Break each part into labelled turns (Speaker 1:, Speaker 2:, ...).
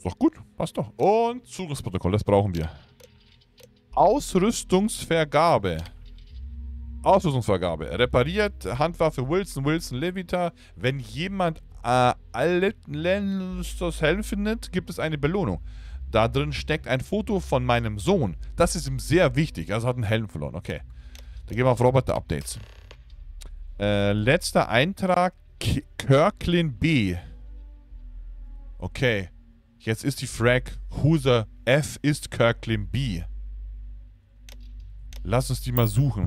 Speaker 1: Ist doch gut, passt doch. Und Zugriffsprotokoll, das brauchen wir. Ausrüstungsvergabe. Ausrüstungsvergabe. Repariert Handwaffe Wilson, Levita. Wenn jemand das Helm findet, gibt es eine Belohnung. Da drin steckt ein Foto von meinem Sohn. Das ist ihm sehr wichtig. Also hat einen Helm verloren. Okay. Dann gehen wir auf Roboter-Updates. Letzter Eintrag. Kirklin B. Okay. Jetzt ist die Frag. User F ist Kirklin B. Lass uns die mal suchen.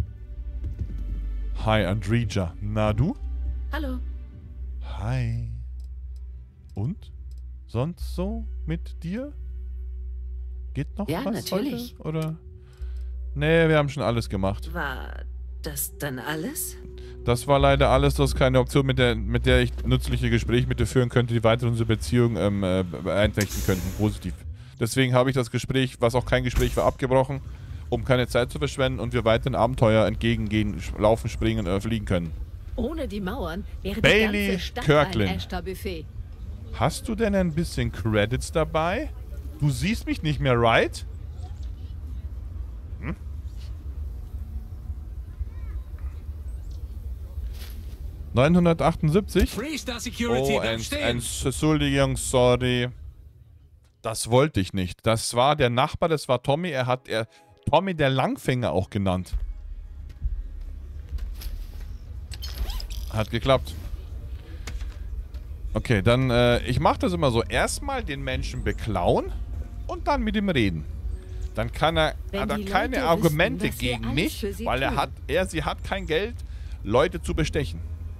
Speaker 1: Hi, Andrija. Na, du?
Speaker 2: Hallo.
Speaker 1: Hi. Und? Sonst so mit dir? Geht noch
Speaker 2: Ja,
Speaker 1: was
Speaker 2: natürlich.
Speaker 1: heute? Oder? Nee, wir haben schon alles gemacht.
Speaker 2: War das dann alles?
Speaker 1: Das war leider alles. Das ist keine Option, mit der ich nützliche Gespräche mit dir führen könnte, die weiter unsere Beziehung beeinträchtigen könnten. Positiv. Deswegen habe ich das Gespräch, was auch kein Gespräch war, abgebrochen, um keine Zeit zu verschwenden und wir weiteren Abenteuer entgegengehen, laufen, springen, fliegen können.
Speaker 2: Ohne die Mauern wäre
Speaker 1: Bailey
Speaker 2: die ganze Stadt
Speaker 1: Kirklin.
Speaker 2: ein Ashtar-Buffet.
Speaker 1: Hast du denn ein bisschen Credits dabei? Du siehst mich nicht mehr, right? Hm? $978? Oh, Entschuldigung, sorry. Das wollte ich nicht. Das war der Nachbar, das war Tommy. Tommy der Langfinger auch genannt. Hat geklappt. Okay, dann, ich mache das immer so. Erstmal den Menschen beklauen und dann mit ihm reden. Dann hat er keine Argumente gegen mich, weil sie hat kein Geld, Leute zu bestechen.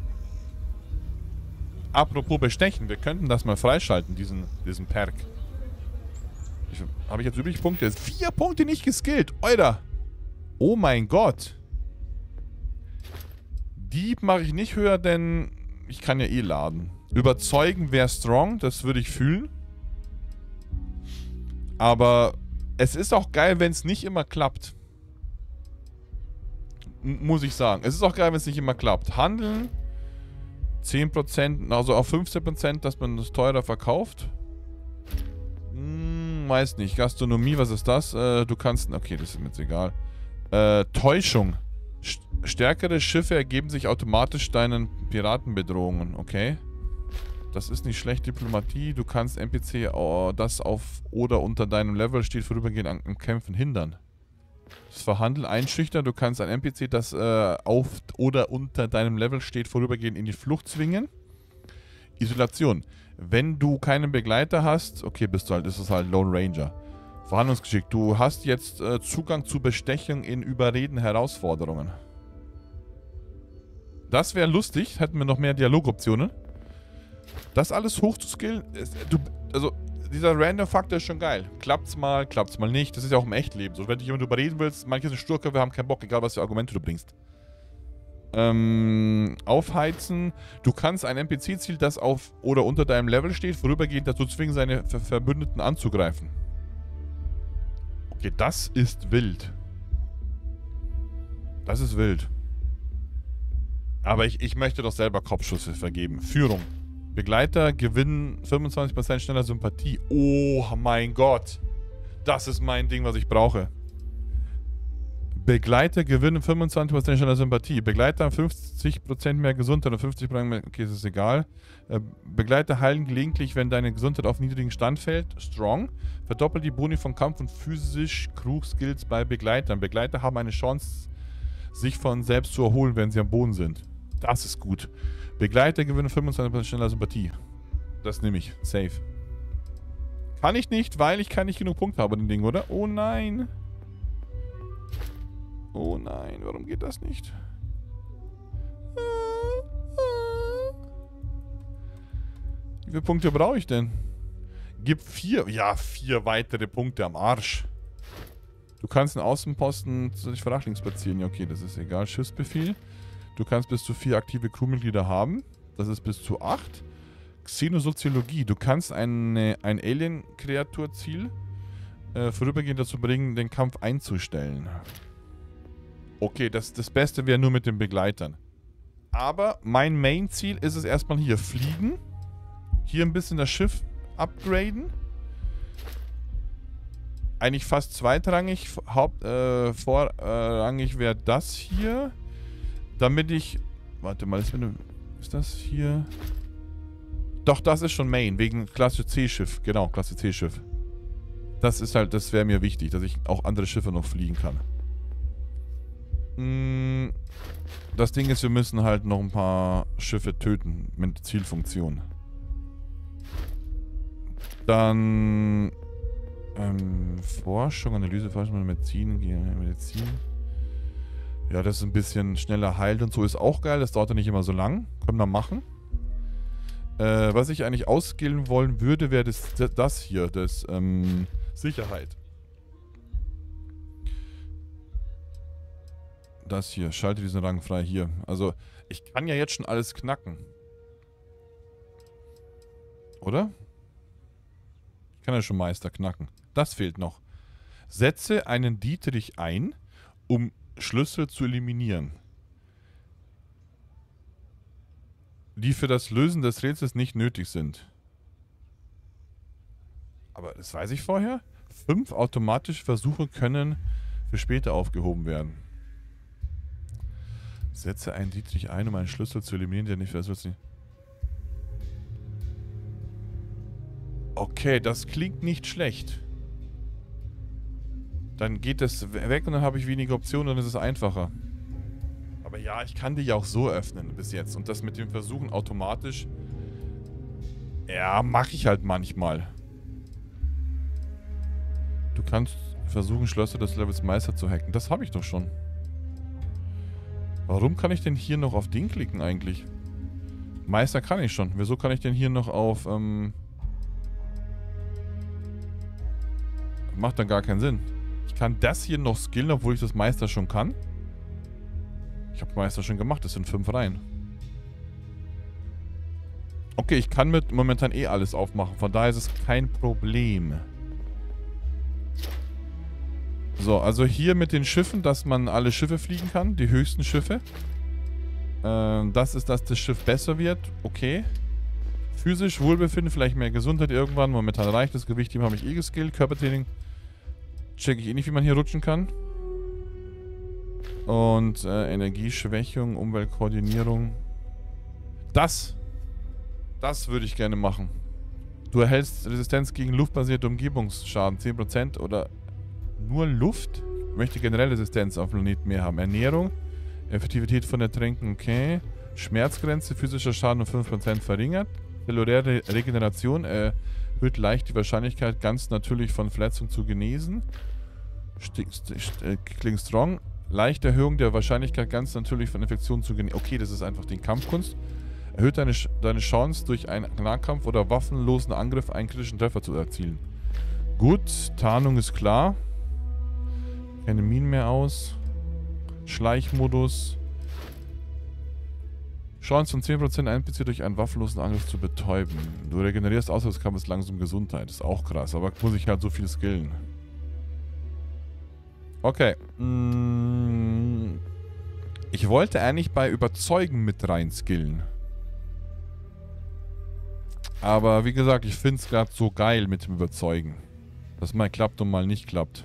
Speaker 1: Apropos bestechen, wir könnten das mal freischalten, diesen Perk. Habe ich jetzt übrig Punkte? 4 Punkte nicht geskillt, Alter. Oh mein Gott. Dieb mache ich nicht höher, denn ich kann ja eh laden. Überzeugen wäre strong, das würde ich fühlen. Aber es ist auch geil, wenn es nicht immer klappt. Muss ich sagen. Es ist auch geil, wenn es nicht immer klappt. Handeln, 10%, also auf 15%, dass man das teurer verkauft. Weiß nicht. Gastronomie, was ist das? Du kannst... Okay, das ist mir jetzt egal. Täuschung. Stärkere Schiffe ergeben sich automatisch deinen Piratenbedrohungen. Okay. Das ist nicht schlecht. Diplomatie. Du kannst NPC, das auf oder unter deinem Level steht, vorübergehend am Kämpfen hindern. Das Verhandeln einschüchtern. Du kannst ein NPC, das auf oder unter deinem Level steht, vorübergehend in die Flucht zwingen. Isolation. Wenn du keinen Begleiter hast, okay, ist es halt Lone Ranger. Verhandlungsgeschick. Du hast jetzt Zugang zu Bestechung in Überreden Herausforderungen. Das wäre lustig. Hätten wir noch mehr Dialogoptionen. Das alles hochzuskillen, also dieser Random-Faktor ist schon geil. Klappt's mal nicht. Das ist ja auch im Echtleben so. Wenn du jemanden überreden willst, manche sind Sturker, wir haben keinen Bock, egal was für Argumente du bringst. Aufheizen. Du kannst ein NPC-Ziel, das auf oder unter deinem Level steht, vorübergehend dazu zwingen, seine Verbündeten anzugreifen. Okay, das ist wild. Das ist wild. Aber ich möchte doch selber Kopfschüsse vergeben. Führung. Begleiter gewinnen 25% schneller Sympathie. Oh mein Gott. Das ist mein Ding, was ich brauche. Begleiter gewinnen 25% schneller Sympathie. Begleiter haben 50% mehr Gesundheit und 50% mehr... Okay, das ist egal. Begleiter heilen gelegentlich, wenn deine Gesundheit auf niedrigen Stand fällt. Strong. Verdoppelt die Boni von Kampf- und physisch Krug-Skills bei Begleitern. Begleiter haben eine Chance, sich von selbst zu erholen, wenn sie am Boden sind. Das ist gut. Begleiter gewinnen 25% schneller Sympathie. Das nehme ich. Safe. Kann ich nicht, weil ich nicht genug Punkte habe, den Ding, oder? Oh nein. Oh nein, warum geht das nicht? Wie viele Punkte brauche ich denn? Gib 4. Ja, 4 weitere Punkte am Arsch. Du kannst einen Außenposten zu dich links platzieren. Ja, okay, das ist egal. Schiffsbefehl. Du kannst bis zu 4 aktive Crewmitglieder haben. Das ist bis zu 8. Xenosoziologie. Du kannst ein Alien-Kreaturziel vorübergehend dazu bringen, den Kampf einzustellen. Okay, das Beste wäre nur mit den Begleitern. Aber mein Main-Ziel ist es erstmal hier. Fliegen. Hier ein bisschen das Schiff upgraden. eigentlich fast zweitrangig. Vorrangig wäre das hier. Damit ich... Warte mal, ist das hier... Doch, das ist schon Main, wegen Klasse C-Schiff. Genau, Klasse C-Schiff. Das ist halt, das wäre mir wichtig, dass ich auch andere Schiffe noch fliegen kann. Das Ding ist, wir müssen halt noch ein paar Schiffe töten mit Zielfunktion. Dann Forschung, Analyse, Forschung, Medizin. Ja, das ist ein bisschen schneller heilt und so, ist auch geil. Das dauert ja nicht immer so lang. Können wir machen. Was ich eigentlich ausskillen wollen würde, wäre das hier, das Sicherheit. Das hier, schalte diesen Rang frei hier. Also, ich kann ja jetzt schon alles knacken. Oder? Ich kann ja schon Meister knacken. Das fehlt noch. Setze einen Dietrich ein, um Schlüssel zu eliminieren, die für das Lösen des Rätsels nicht nötig sind. Aber das weiß ich vorher. 5 automatische Versuche können für später aufgehoben werden. Setze einen Dietrich ein, um einen Schlüssel zu eliminieren, der nicht versucht. Okay, das klingt nicht schlecht. Dann geht das weg und dann habe ich weniger Optionen und es ist einfacher. Aber ja, ich kann die ja auch so öffnen bis jetzt. Und das mit dem Versuchen automatisch... Ja, mache ich halt manchmal. Du kannst versuchen, Schlösser des Levels Meister zu hacken. Das habe ich doch schon. Warum kann ich denn hier noch auf den klicken eigentlich? Meister kann ich schon. Wieso kann ich denn hier noch auf... Macht dann gar keinen Sinn. Ich kann das hier noch skillen, obwohl ich das Meister schon kann. Ich habe Meister schon gemacht. Das sind 5 Reihen. Okay, ich kann mit momentan eh alles aufmachen. Von daher ist es kein Problem. So, also hier mit den Schiffen, dass man alle Schiffe fliegen kann. Die höchsten Schiffe. Das ist, dass das Schiff besser wird. Okay. Physisch Wohlbefinden, vielleicht mehr Gesundheit irgendwann. Momentan reicht das Gewicht, dem habe ich eh geskillt. Körpertraining checke ich eh nicht, wie man hier rutschen kann. Und Energieschwächung, Umweltkoordinierung. Das würde ich gerne machen. Du erhältst Resistenz gegen luftbasierte Umgebungsschaden 10% oder nur Luft. Ich möchte generell Resistenz auf dem Planeten mehr haben. Ernährung, Effektivität von Ertränken, okay. Schmerzgrenze, physischer Schaden um 5% verringert. Zelluläre Regeneration erhöht leicht die Wahrscheinlichkeit, ganz natürlich von Verletzung zu genesen. Klingt strong. Leichte Erhöhung der Wahrscheinlichkeit, ganz natürlich von Infektionen zu genesen. Okay, das ist einfach die Kampfkunst. Erhöht deine Chance, durch einen Nahkampf oder waffenlosen Angriff einen kritischen Treffer zu erzielen. Gut, Tarnung ist klar. Keine Minen mehr aus. Schleichmodus. Chance von 10% NPC durch einen waffenlosen Angriff zu betäuben. Du regenerierst außer des Kampfes langsam Gesundheit. Ist auch krass, aber muss ich halt so viel skillen. Okay. Ich wollte eigentlich bei Überzeugen mit rein skillen. Aber wie gesagt, ich finde es gerade so geil mit dem Überzeugen. Dass mal klappt und mal nicht klappt.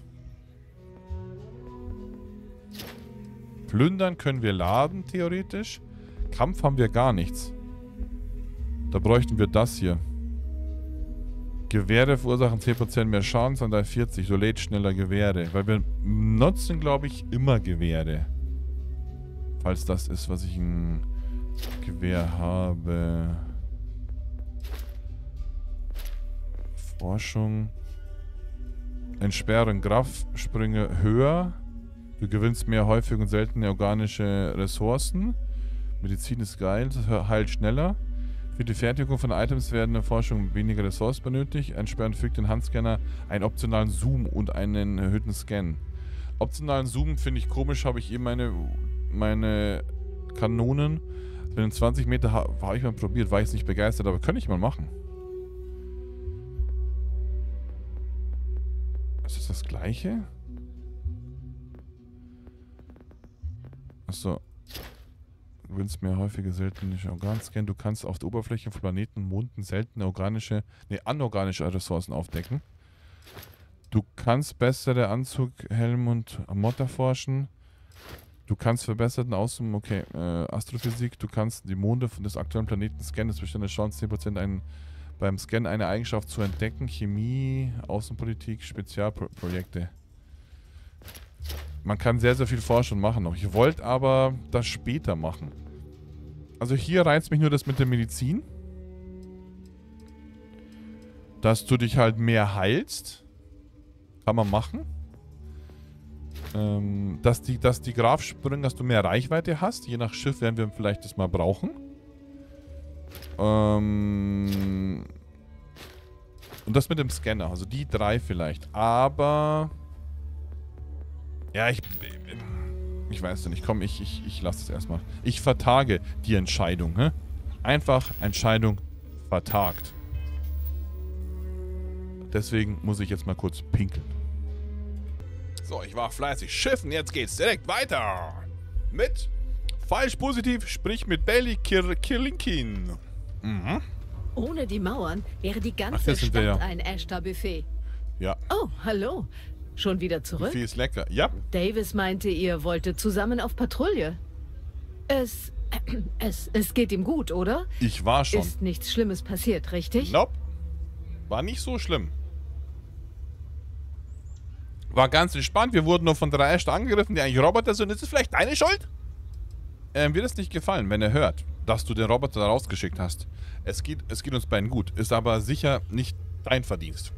Speaker 1: Plündern können wir laden, theoretisch. Kampf haben wir gar nichts. Da bräuchten wir das hier. Gewehre verursachen 10% mehr Schaden, sondern 40. So lädt schneller Gewehre. Weil wir nutzen, glaube ich, immer Gewehre. Falls das ist, was ich ein Gewehr habe. Forschung. Entsperren Grafsprünge höher. Du gewinnst mehr häufig und seltene organische Ressourcen. Medizin ist geil, das heilt schneller. Für die Fertigung von Items werden in der Forschung weniger Ressourcen benötigt. Entsperren fügt den Handscanner einen optionalen Zoom und einen erhöhten Scan. Optionalen Zoom finde ich komisch, habe ich meine Kanonen. Mit den 20 Meter habe ich mal probiert, war ich nicht begeistert, aber könnte ich mal machen. Ist das das gleiche? Achso. Du gewinnst mehr häufige seltene Organscan. Du kannst auf der Oberfläche von Planeten, Monden seltene anorganische Ressourcen aufdecken. Du kannst bessere Anzug, Helm und Mod erforschen. Du kannst verbesserten Außen... Okay, Astrophysik. Du kannst die Monde des aktuellen Planeten scannen. Es besteht eine Chance, 10% beim Scannen eine Eigenschaft zu entdecken. Chemie, Außenpolitik, Spezialprojekte. Man kann sehr, sehr viel forschen und machen noch. Ich wollte aber das später machen. Also hier reizt mich nur das mit der Medizin. Dass du dich halt mehr heilst. Kann man machen. Dass die Grafsprünge, dass du mehr Reichweite hast. Je nach Schiff werden wir vielleicht das mal brauchen. Und das mit dem Scanner. Also die 3 vielleicht. Aber... Ja, ich weiß nicht. Komm, ich lasse es erstmal. Ich vertage die Entscheidung. Ne? Einfach Entscheidung vertagt. Deswegen muss ich jetzt mal kurz pinkeln. So, ich war fleißig schiffen. Jetzt geht's direkt weiter. Mit falsch positiv, sprich mit Bailey Kirlinkin. Mhm.
Speaker 2: Ohne die Mauern wäre die ganze Stadt ein Ashtar-Buffet.
Speaker 1: Ja.
Speaker 2: Oh, hallo. Schon wieder zurück?
Speaker 1: Buffet ist lecker. Ja.
Speaker 2: Davis meinte, ihr wolltet zusammen auf Patrouille. Es geht ihm gut, oder?
Speaker 1: Ich war schon.
Speaker 2: Ist nichts Schlimmes passiert, richtig?
Speaker 1: Nope. War nicht so schlimm. War ganz entspannt. Wir wurden nur von 3 Ashtar angegriffen, die eigentlich Roboter sind. Ist es vielleicht deine Schuld? Wird es nicht gefallen, wenn er hört, dass du den Roboter da rausgeschickt hast. Es geht uns beiden gut. Ist aber sicher nicht dein Verdienst.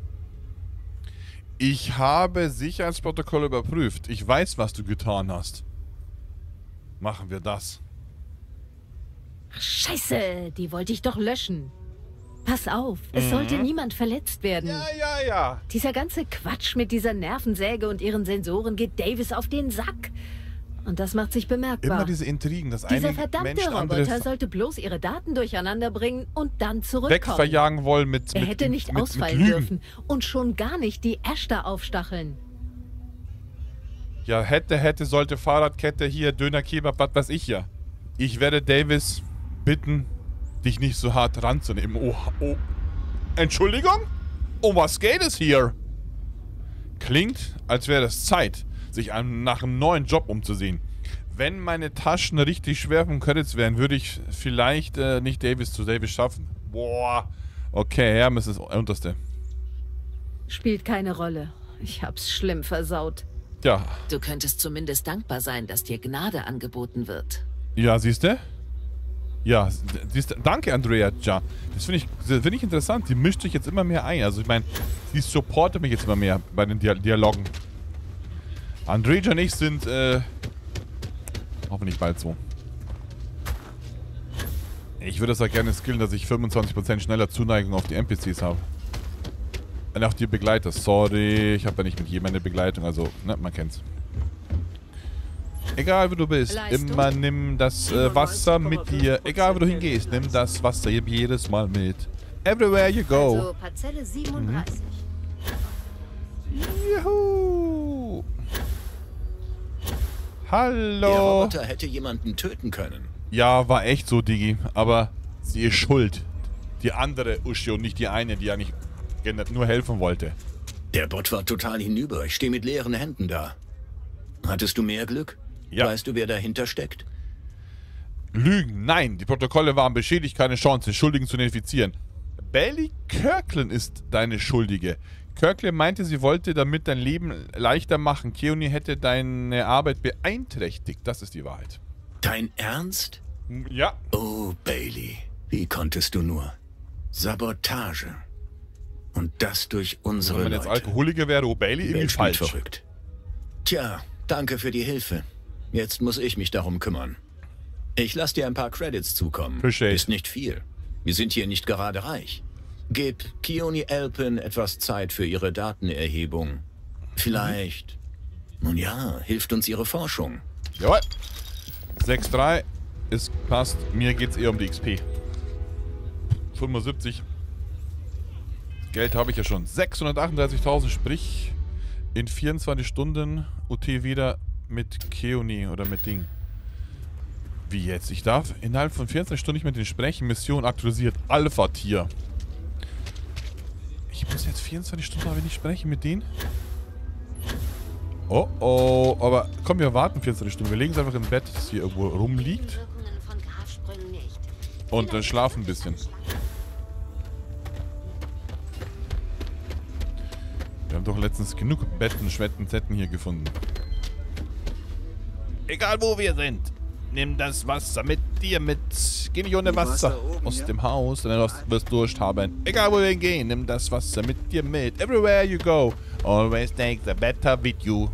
Speaker 1: Ich habe Sicherheitsprotokolle überprüft. Ich weiß, was du getan hast. Machen wir das.
Speaker 2: Ach, Scheiße, die wollte ich doch löschen. Pass auf, es sollte niemand verletzt werden.
Speaker 1: Ja.
Speaker 2: Dieser ganze Quatsch mit dieser Nervensäge und ihren Sensoren geht Davis auf den Sack. Und das macht sich bemerkbar.
Speaker 1: Immer diese Intrigen, dass
Speaker 2: Dieser
Speaker 1: einige
Speaker 2: verdammte
Speaker 1: Menschen
Speaker 2: Roboter sollte bloß ihre Daten durcheinander bringen und dann zurückkommen.
Speaker 1: wegverjagen wollen mit
Speaker 2: Er hätte nicht ausfallen dürfen und schon gar nicht die Ashtar aufstacheln.
Speaker 1: Ja, hätte, sollte, Fahrradkette hier, Döner, Kebab, was weiß ich ja. Ich werde Davis bitten, dich nicht so hart ranzunehmen. Oh. Entschuldigung? Um was geht es hier? Klingt, als wäre es Zeit, sich nach einem neuen Job umzusehen. Wenn meine Taschen richtig schwer vom Credits wären, würde ich vielleicht nicht Davis zu Davis schaffen. Boah. Okay, Hermes ist das Unterste.
Speaker 2: Spielt keine Rolle. Ich hab's schlimm versaut.
Speaker 1: Ja.
Speaker 2: Du könntest zumindest dankbar sein, dass dir Gnade angeboten wird.
Speaker 1: Ja, siehst du? Ja, siehst du? Danke, Andrea. Ja, das finde ich interessant. Die mischt sich jetzt immer mehr ein. Also ich meine, sie supportet mich jetzt immer mehr bei den Dialogen. Andrea und ich sind, hoffentlich bald so. Ich würde es auch gerne skillen, dass ich 25% schneller Zuneigung auf die NPCs habe. Und auch die Begleiter. Sorry, ich habe ja nicht mit jedem eine Begleitung, also, ne, man kennt's. Egal, wo du bist,
Speaker 2: Leistung.
Speaker 1: immer nimm das Wasser mit dir. Egal, wo du hingehst, nimm das Wasser jedes Mal mit. Everywhere you go.
Speaker 3: Also Parzelle 37.
Speaker 1: Juhu.
Speaker 4: Der
Speaker 1: Hallo.
Speaker 4: Roboter hätte jemanden töten können.
Speaker 1: Ja, war echt so, Digi. Aber sie ist schuld. Die andere Uschi und nicht die eine, die ja nicht nur helfen wollte.
Speaker 4: Der Bot war total hinüber. Ich stehe mit leeren Händen da. Hattest du mehr Glück?
Speaker 1: Ja.
Speaker 4: Weißt du, wer dahinter steckt?
Speaker 1: Lügen, nein. Die Protokolle waren beschädigt, keine Chance, den Schuldigen zu identifizieren. Bailey Kirkland ist deine Schuldige. Kirkland meinte, sie wollte damit dein Leben leichter machen. Keone hätte deine Arbeit beeinträchtigt. Das ist die Wahrheit.
Speaker 4: Dein Ernst?
Speaker 1: Ja.
Speaker 4: Oh, Bailey. Wie konntest du nur? Sabotage. Und das durch unsere
Speaker 1: Wenn man jetzt
Speaker 4: Leute.
Speaker 1: Alkoholiker wäre, oh Bailey,
Speaker 4: Die
Speaker 1: irgendwie
Speaker 4: Welt spielt
Speaker 1: falsch.
Speaker 4: verrückt. Tja, danke für die Hilfe. Jetzt muss ich mich darum kümmern. Ich lasse dir ein paar Credits zukommen.
Speaker 1: Appreciate.
Speaker 4: Ist nicht viel. Wir sind hier nicht gerade reich. Gib Keone Elpin etwas Zeit für ihre Datenerhebung. Vielleicht. Nun ja, hilft uns ihre Forschung.
Speaker 1: Jawohl. 6-3 ist passt. Mir geht's eher um die XP. 75. Geld habe ich ja schon. 638.000, sprich in 24 Stunden UT wieder mit Keone oder mit Ding. Wie jetzt? Ich darf innerhalb von 24 Stunden nicht mit denen sprechen. Mission aktualisiert. Alpha-Tier. Ich muss jetzt 24 Stunden aber nicht sprechen mit denen. Oh, oh. Aber komm, wir warten 14 Stunden. Wir legen es einfach im Bett, das hier irgendwo rumliegt. Und dann schlafen ein bisschen. Wir haben doch letztens genug Betten, Schwetten, Zetten hier gefunden. Egal wo wir sind. Nimm das Wasser mit dir mit. Geh nicht ohne Wasser aus dem Haus, denn du wirst Durst haben. Egal wo wir gehen, nimm das Wasser mit dir mit. Everywhere you go, always take the better with you.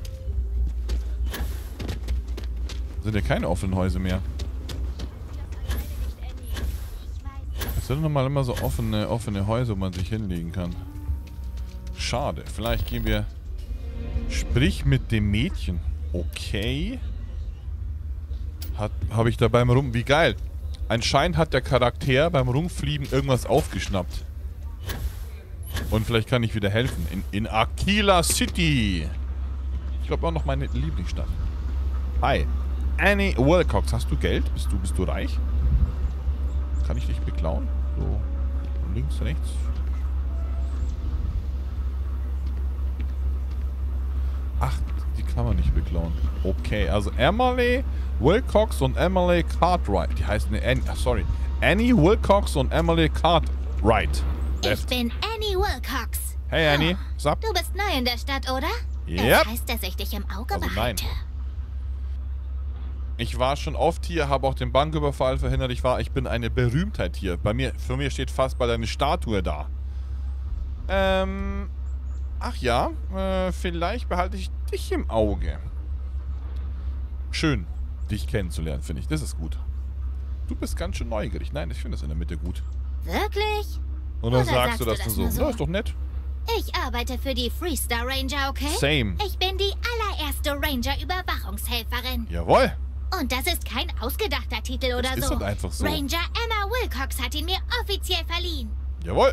Speaker 1: Sind ja keine offenen Häuser mehr. Es sind nochmal immer so offene Häuser, wo man sich hinlegen kann. Schade. Vielleicht gehen wir... Sprich mit dem Mädchen. Okay. Habe ich da beim Wie geil. Anscheinend hat der Charakter beim Rumfliegen irgendwas aufgeschnappt. Und vielleicht kann ich wieder helfen. In Aquila City. Ich glaube auch noch meine Lieblingsstadt. Hi. Annie Wilcox. Hast du Geld? Bist du reich? Kann ich dich beklauen? So. Links, rechts. Ach, die kann man nicht beklauen. Okay, also Emily Wilcox und Emily Cartwright. Die heißen Annie Wilcox und Emily Cartwright.
Speaker 5: Ich bin Annie Wilcox.
Speaker 1: Hey Annie, what's up?
Speaker 5: Du bist neu in der Stadt, oder?
Speaker 1: Yep.
Speaker 5: Das heißt, dass ich dich im Auge
Speaker 1: Also nein.
Speaker 5: behalte.
Speaker 1: Ich war schon oft hier, habe auch den Banküberfall verhindert. Ich bin eine Berühmtheit hier. Für mir steht fast bald eine Statue da. Ach ja, vielleicht behalte ich dich im Auge. Schön, dich kennenzulernen, finde ich. Das ist gut. Du bist ganz schön neugierig. Nein, ich finde das in der Mitte gut.
Speaker 5: Wirklich?
Speaker 1: Und dann
Speaker 5: Oder
Speaker 1: sagst du das nur so.
Speaker 5: so?
Speaker 1: Ja, ist doch nett.
Speaker 5: Ich arbeite für die Freestar Ranger, okay?
Speaker 1: Same.
Speaker 5: Ich bin die allererste Ranger-Überwachungshelferin.
Speaker 1: Jawohl.
Speaker 5: Und das ist kein ausgedachter Titel oder
Speaker 1: ist
Speaker 5: so.
Speaker 1: halt einfach so.
Speaker 5: Ranger Emma Wilcox hat ihn mir offiziell verliehen.
Speaker 1: Jawohl.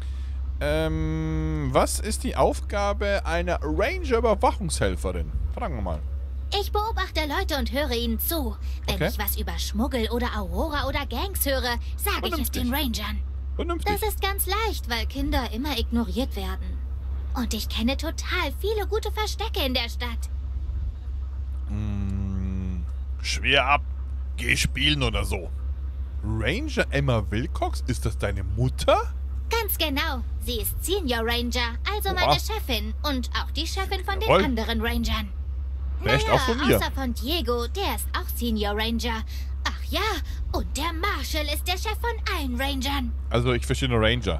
Speaker 1: Was ist die Aufgabe einer Ranger-Überwachungshelferin? Fragen wir mal.
Speaker 5: Ich beobachte Leute und höre ihnen zu. Wenn
Speaker 1: Okay.
Speaker 5: ich was über Schmuggel oder Aurora oder Gangs höre, sage ich es den Rangern.
Speaker 1: Vernünftig.
Speaker 5: Das ist ganz leicht, weil Kinder immer ignoriert werden. Und ich kenne total viele gute Verstecke in der Stadt.
Speaker 1: Schwer ab. Geh spielen oder so. Ranger Emma Wilcox? Ist das deine Mutter?
Speaker 5: Ganz genau. Sie ist Senior Ranger, also
Speaker 1: Oha.
Speaker 5: meine Chefin. Und auch die Chefin von
Speaker 1: Jawohl.
Speaker 5: den anderen Rangern.
Speaker 1: Echt auch von mir.
Speaker 5: Außer von Diego, der ist auch Senior Ranger. Ach ja, und der Marshall ist der Chef von allen Rangern.
Speaker 1: Also ich verstehe nur Ranger.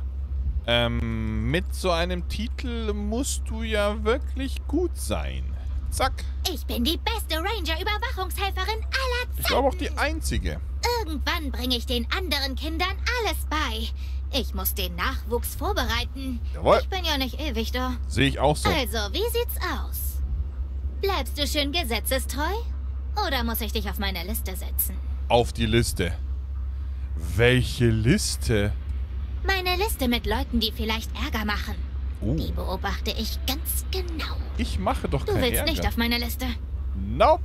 Speaker 1: Mit so einem Titel musst du ja wirklich gut sein. Zack.
Speaker 5: Ich bin die beste Ranger-Überwachungshelferin aller Zeiten.
Speaker 1: Ich glaube auch die einzige.
Speaker 5: Irgendwann bringe ich den anderen Kindern alles bei. Ich muss den Nachwuchs vorbereiten.
Speaker 1: Jawohl.
Speaker 5: Ich bin ja nicht ewig da.
Speaker 1: Sehe ich auch so.
Speaker 5: Also, wie sieht's aus? Bleibst du schön gesetzestreu? Oder muss ich dich auf meine Liste setzen?
Speaker 1: Auf die Liste. Welche Liste?
Speaker 5: Meine Liste mit Leuten, die vielleicht Ärger machen. Die beobachte ich ganz genau.
Speaker 1: Ich mache doch
Speaker 5: Du
Speaker 1: keinen
Speaker 5: willst
Speaker 1: Ärger.
Speaker 5: nicht auf meine Liste.
Speaker 1: Nope.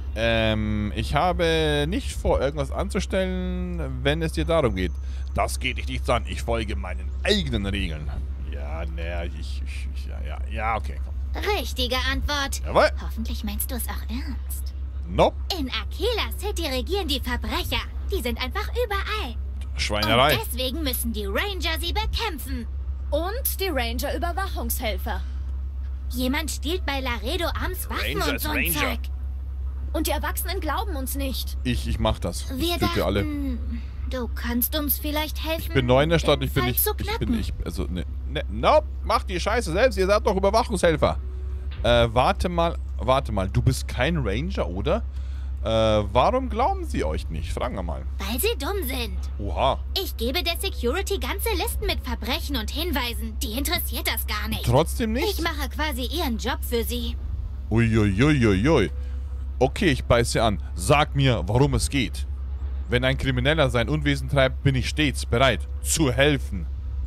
Speaker 1: Ich habe nicht vor, irgendwas anzustellen, wenn es dir darum geht. Das geht dich nichts an. Ich folge meinen eigenen Regeln. Ja, ne, ja, okay, komm.
Speaker 5: Richtige Antwort.
Speaker 1: Jawohl.
Speaker 5: Hoffentlich meinst du es auch ernst.
Speaker 1: Nope.
Speaker 5: In Aquila City regieren die Verbrecher. Die sind einfach überall.
Speaker 1: Schweinerei.
Speaker 5: Und deswegen müssen die Ranger sie bekämpfen.
Speaker 2: Und die Ranger-Überwachungshelfer.
Speaker 5: Jemand stiehlt bei Laredo abends Waffen
Speaker 1: Ranger
Speaker 5: und
Speaker 1: ist
Speaker 5: so ein
Speaker 1: Ranger.
Speaker 5: Zeug.
Speaker 2: Und die Erwachsenen glauben uns nicht.
Speaker 1: Ich mach das.
Speaker 5: Wir
Speaker 1: Ich bitte alle.
Speaker 5: dachten, du kannst uns vielleicht helfen.
Speaker 1: Ich bin neu in der Stadt.
Speaker 5: den
Speaker 1: Ich bin
Speaker 5: Fall
Speaker 1: nicht.
Speaker 5: zu
Speaker 1: Ich
Speaker 5: knacken.
Speaker 1: bin nicht. Also, ne. Nope. Macht die Scheiße selbst. Ihr seid doch Überwachungshelfer. Warte mal. Du bist kein Ranger, oder? Warum glauben sie euch nicht? Fragen wir mal.
Speaker 5: Weil sie dumm sind.
Speaker 1: Oha.
Speaker 5: Ich gebe der Security ganze Listen mit Verbrechen und Hinweisen. Die interessiert das gar nicht.
Speaker 1: Trotzdem nicht?
Speaker 5: Ich mache quasi ihren Job für sie.
Speaker 1: Uiuiuiui. Okay, ich beiße an. Sag mir, worum es geht. Wenn ein Krimineller sein Unwesen treibt, bin ich stets bereit, zu helfen.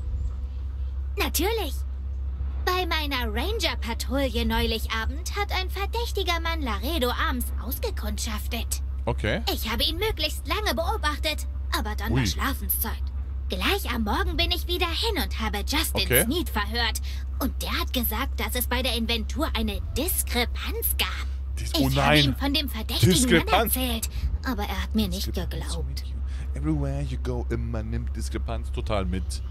Speaker 5: Natürlich. Bei meiner Ranger-Patrouille neulich Abend hat ein verdächtiger Mann Laredo abends ausgekundschaftet.
Speaker 1: Okay.
Speaker 5: Ich habe ihn möglichst lange beobachtet, aber dann
Speaker 1: Ui.
Speaker 5: war Schlafenszeit. Gleich am Morgen bin ich wieder hin und habe Justin
Speaker 1: Okay.
Speaker 5: Sneed verhört. Und der hat gesagt, dass es bei der Inventur eine Diskrepanz gab.
Speaker 1: Oh
Speaker 5: Ich habe ihm
Speaker 1: nein.
Speaker 5: von dem verdächtigen Mann
Speaker 1: Diskrepanz.
Speaker 5: erzählt, aber er hat mir nicht geglaubt.
Speaker 1: Everywhere you go, immer nimmt Diskrepanz total mit.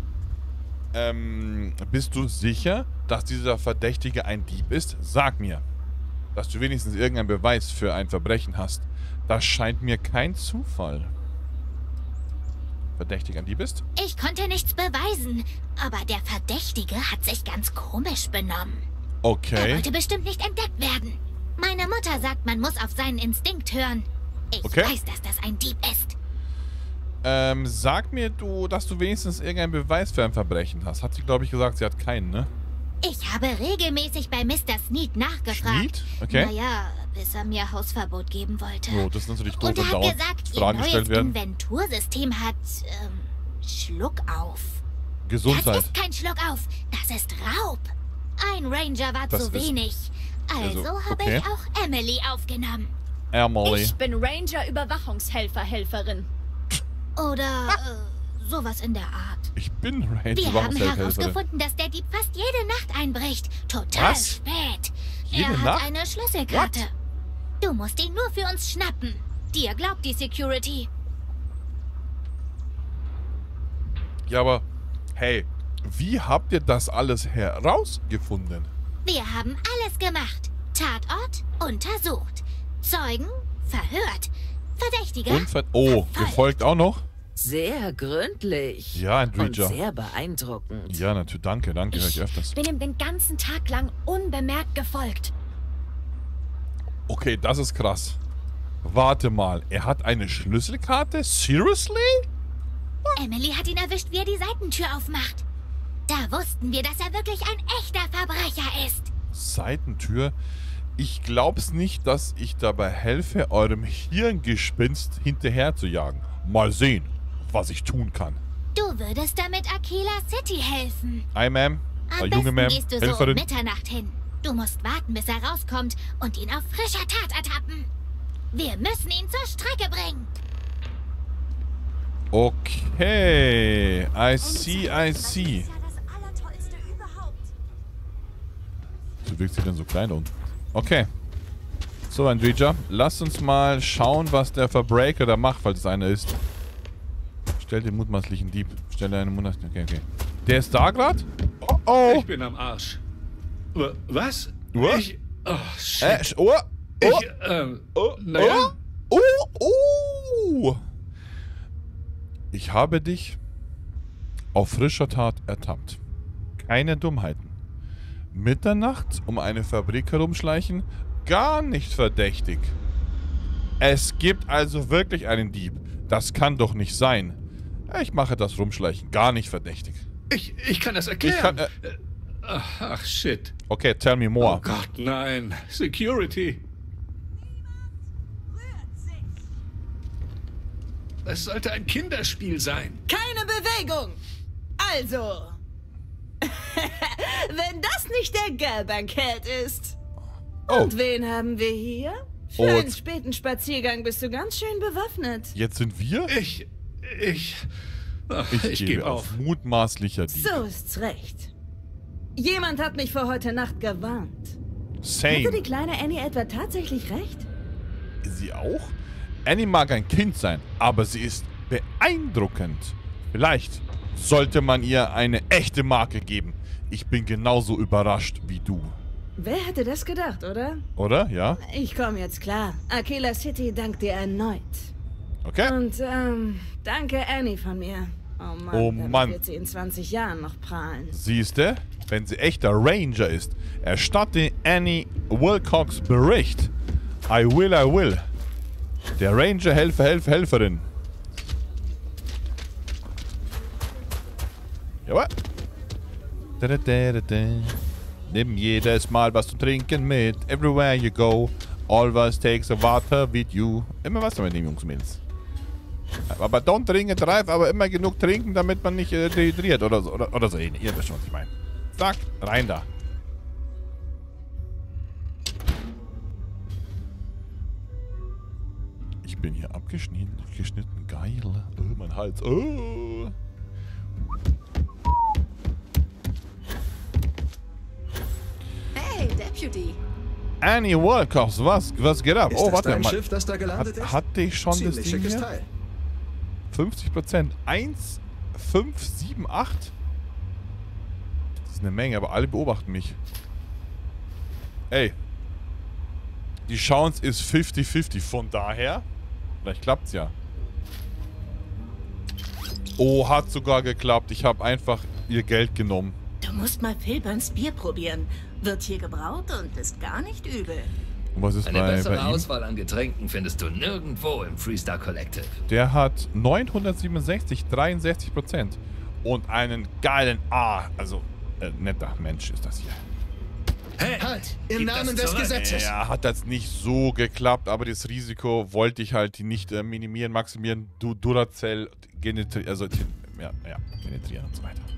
Speaker 1: Bist du sicher, dass dieser Verdächtige ein Dieb ist? Sag mir, dass du wenigstens irgendeinen Beweis für ein Verbrechen hast. Das scheint mir kein Zufall. Verdächtiger ein Dieb ist?
Speaker 5: Ich konnte nichts beweisen, aber der Verdächtige hat sich ganz komisch benommen. Er
Speaker 1: Okay.
Speaker 5: wollte bestimmt nicht entdeckt werden. Meine Mutter sagt, man muss auf seinen Instinkt hören. Ich
Speaker 1: Okay.
Speaker 5: weiß, dass das ein Dieb ist.
Speaker 1: Sag mir, dass du wenigstens irgendeinen Beweis für ein Verbrechen hast. Hat sie, glaube ich, gesagt, sie hat keinen, ne?
Speaker 5: Ich habe regelmäßig bei Mr. Sneed nachgefragt.
Speaker 1: Sneed? Okay.
Speaker 5: Naja, bis er mir Hausverbot geben wollte.
Speaker 1: Oh, das ist natürlich doof,
Speaker 5: Und er
Speaker 1: wenn
Speaker 5: hat
Speaker 1: dauernd
Speaker 5: gesagt, ihr
Speaker 1: Fragen
Speaker 5: neues
Speaker 1: gestellt werden.
Speaker 5: Inventursystem hat, Schluck auf. Das
Speaker 1: Gesundheit.
Speaker 5: ist kein Schluck auf, das ist Raub. Ein Ranger war
Speaker 1: Das
Speaker 5: zu
Speaker 1: ist-
Speaker 5: wenig. Also habe
Speaker 1: okay.
Speaker 5: ich auch Emily aufgenommen.
Speaker 1: Molly.
Speaker 2: Ich bin Ranger-Überwachungshelferin.
Speaker 5: Oder sowas in der Art.
Speaker 1: Ich bin Ranger.
Speaker 5: Wir haben
Speaker 1: Überwachungshelferin.
Speaker 5: herausgefunden, dass der Dieb fast jede Nacht einbricht. Total
Speaker 1: Was?
Speaker 5: spät.
Speaker 1: Jede
Speaker 5: Er hat
Speaker 1: Nacht?
Speaker 5: eine Schlüsselkarte. Du musst ihn nur für uns schnappen. Dir glaubt die Security.
Speaker 1: Ja, aber hey, wie habt ihr das alles herausgefunden?
Speaker 5: Wir haben alles gemacht. Tatort untersucht. Zeugen verhört. Verdächtiger
Speaker 1: Oh,
Speaker 5: verfolgt.
Speaker 1: gefolgt auch noch?
Speaker 6: Sehr gründlich.
Speaker 1: Ja, ein
Speaker 6: Und
Speaker 1: Breacher.
Speaker 6: sehr beeindruckend.
Speaker 1: Ja, natürlich. Danke, höre ich öfters.
Speaker 2: Bin ihm den ganzen Tag lang unbemerkt gefolgt.
Speaker 1: Okay, das ist krass. Warte mal, er hat eine Schlüsselkarte? Seriously?
Speaker 5: Emily hat ihn erwischt, wie er die Seitentür aufmacht. Da wussten wir, dass er wirklich ein echter Verbrecher ist.
Speaker 1: Seitentür? Ich glaub's nicht, dass ich dabei helfe, eurem Hirngespinst hinterher zu jagen. Mal sehen, was ich tun kann.
Speaker 5: Du würdest damit Aquila City helfen.
Speaker 1: Hi, Ma'am.
Speaker 5: Am
Speaker 1: Junge
Speaker 5: besten
Speaker 1: Ma'am.
Speaker 5: gehst du so um
Speaker 1: Helferin.
Speaker 5: Mitternacht hin. Du musst warten, bis er rauskommt und ihn auf frischer Tat ertappen. Wir müssen ihn zur Strecke bringen.
Speaker 1: Okay. I see.
Speaker 3: Das ist ja das Allertollste überhaupt.
Speaker 1: Du wirkst dich denn so klein da unten. Okay. So, ein Dreacher. Lass uns mal schauen, was der Verbreaker da macht, falls es einer ist. Stell den mutmaßlichen Dieb. Stell einen mutmaßlichen... Okay. Der ist da gerade? Oh, oh.
Speaker 7: Ich bin am Arsch. Was?
Speaker 1: Was?
Speaker 7: Oh, shit.
Speaker 1: Oh.
Speaker 7: Naja.
Speaker 1: Oh. Ich habe dich auf frischer Tat ertappt. Keine Dummheiten. Mitternachts um eine Fabrik herumschleichen? Gar nicht verdächtig. Es gibt also wirklich einen Dieb. Das kann doch nicht sein. Ich mache das Rumschleichen. Gar nicht verdächtig.
Speaker 7: Ich kann das erklären. Ach, shit.
Speaker 1: Okay, tell me more.
Speaker 7: Oh Gott, nein. Security. Es sollte ein Kinderspiel sein.
Speaker 6: Keine Bewegung! Also, wenn das nicht der Girlbank-Held ist.
Speaker 1: Oh,
Speaker 6: Und wen haben wir hier? Für
Speaker 1: Oh,
Speaker 6: einen
Speaker 1: jetzt-
Speaker 6: späten Spaziergang bist du ganz schön bewaffnet.
Speaker 1: jetzt sind wir?
Speaker 7: Ich
Speaker 1: Ich
Speaker 7: gebe auf.
Speaker 1: Mutmaßlicher Dieb.
Speaker 6: So ist's recht. Jemand hat mich vor heute Nacht gewarnt. Hatte
Speaker 1: Same.
Speaker 6: die kleine Annie etwa tatsächlich recht?
Speaker 1: Sie auch? Annie mag ein Kind sein, aber sie ist beeindruckend. Vielleicht sollte man ihr eine echte Marke geben. Ich bin genauso überrascht wie du.
Speaker 6: Wer hätte das gedacht, oder?
Speaker 1: Oder? Ja?
Speaker 6: Ich komme jetzt klar. Aquila City dankt dir erneut.
Speaker 1: Okay.
Speaker 6: Und, danke Annie von mir. Oh Mann,
Speaker 1: Oh
Speaker 6: damit
Speaker 1: Mann.
Speaker 6: wird sie in 20 Jahren noch prahlen.
Speaker 1: Siehste, wenn sie echter Ranger ist, erstatte Annie Wilcox Bericht. I will. Der Ranger Helferin. Jawohl. Nimm jedes Mal was zu trinken mit. Everywhere you go. Always take the water with you. Immer Wasser mitnehmen, Jungs und Mädels. Aber don't drink and drive, aber immer genug trinken, damit man nicht dehydriert oder so. Oder so ähnlich. Ihr wisst schon, was ich meine. Zack, rein da. Ich bin hier abgeschnitten. Geil. Oh, mein Hals. Oh.
Speaker 8: Deputy.
Speaker 1: Annie Wilcox, was geht ab?
Speaker 9: Ist
Speaker 1: Oh,
Speaker 9: das
Speaker 1: warte
Speaker 9: dein
Speaker 1: mal.
Speaker 9: Schiff, das da gelandet ist?
Speaker 1: Hatte ich schon
Speaker 9: Ziemlich
Speaker 1: das Ding
Speaker 9: schickes
Speaker 1: hier?
Speaker 9: Teil.
Speaker 1: 50%. 5, 7, 8. Das ist eine Menge, aber alle beobachten mich. Ey. Die Chance ist 50-50. Von daher, vielleicht klappt's ja. Oh, hat sogar geklappt. Ich habe einfach ihr Geld genommen.
Speaker 8: Du musst mal Filburns Bier probieren. Wird hier gebraut und ist gar nicht übel.
Speaker 1: Und was ist
Speaker 7: Eine
Speaker 1: bei
Speaker 7: bessere
Speaker 1: ihm?
Speaker 7: Auswahl an Getränken findest du nirgendwo im Freestar Collective.
Speaker 1: Der hat 967, 63%. Und einen geilen also netter Mensch ist das hier.
Speaker 9: Hey, halt! Im Namen des Gesetzes!
Speaker 1: Ja, hat das nicht so geklappt, aber das Risiko wollte ich halt nicht minimieren, maximieren. Duracell, penetrieren und so weiter.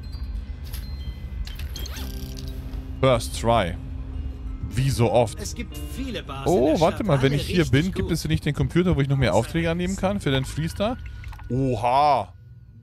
Speaker 1: First try. Wie so oft.
Speaker 10: Es gibt viele Bars
Speaker 1: Oh, warte mal, wenn ich hier bin, gibt es nicht den Computer, wo ich noch mehr Aufträge annehmen kann für den Freestar? Oha!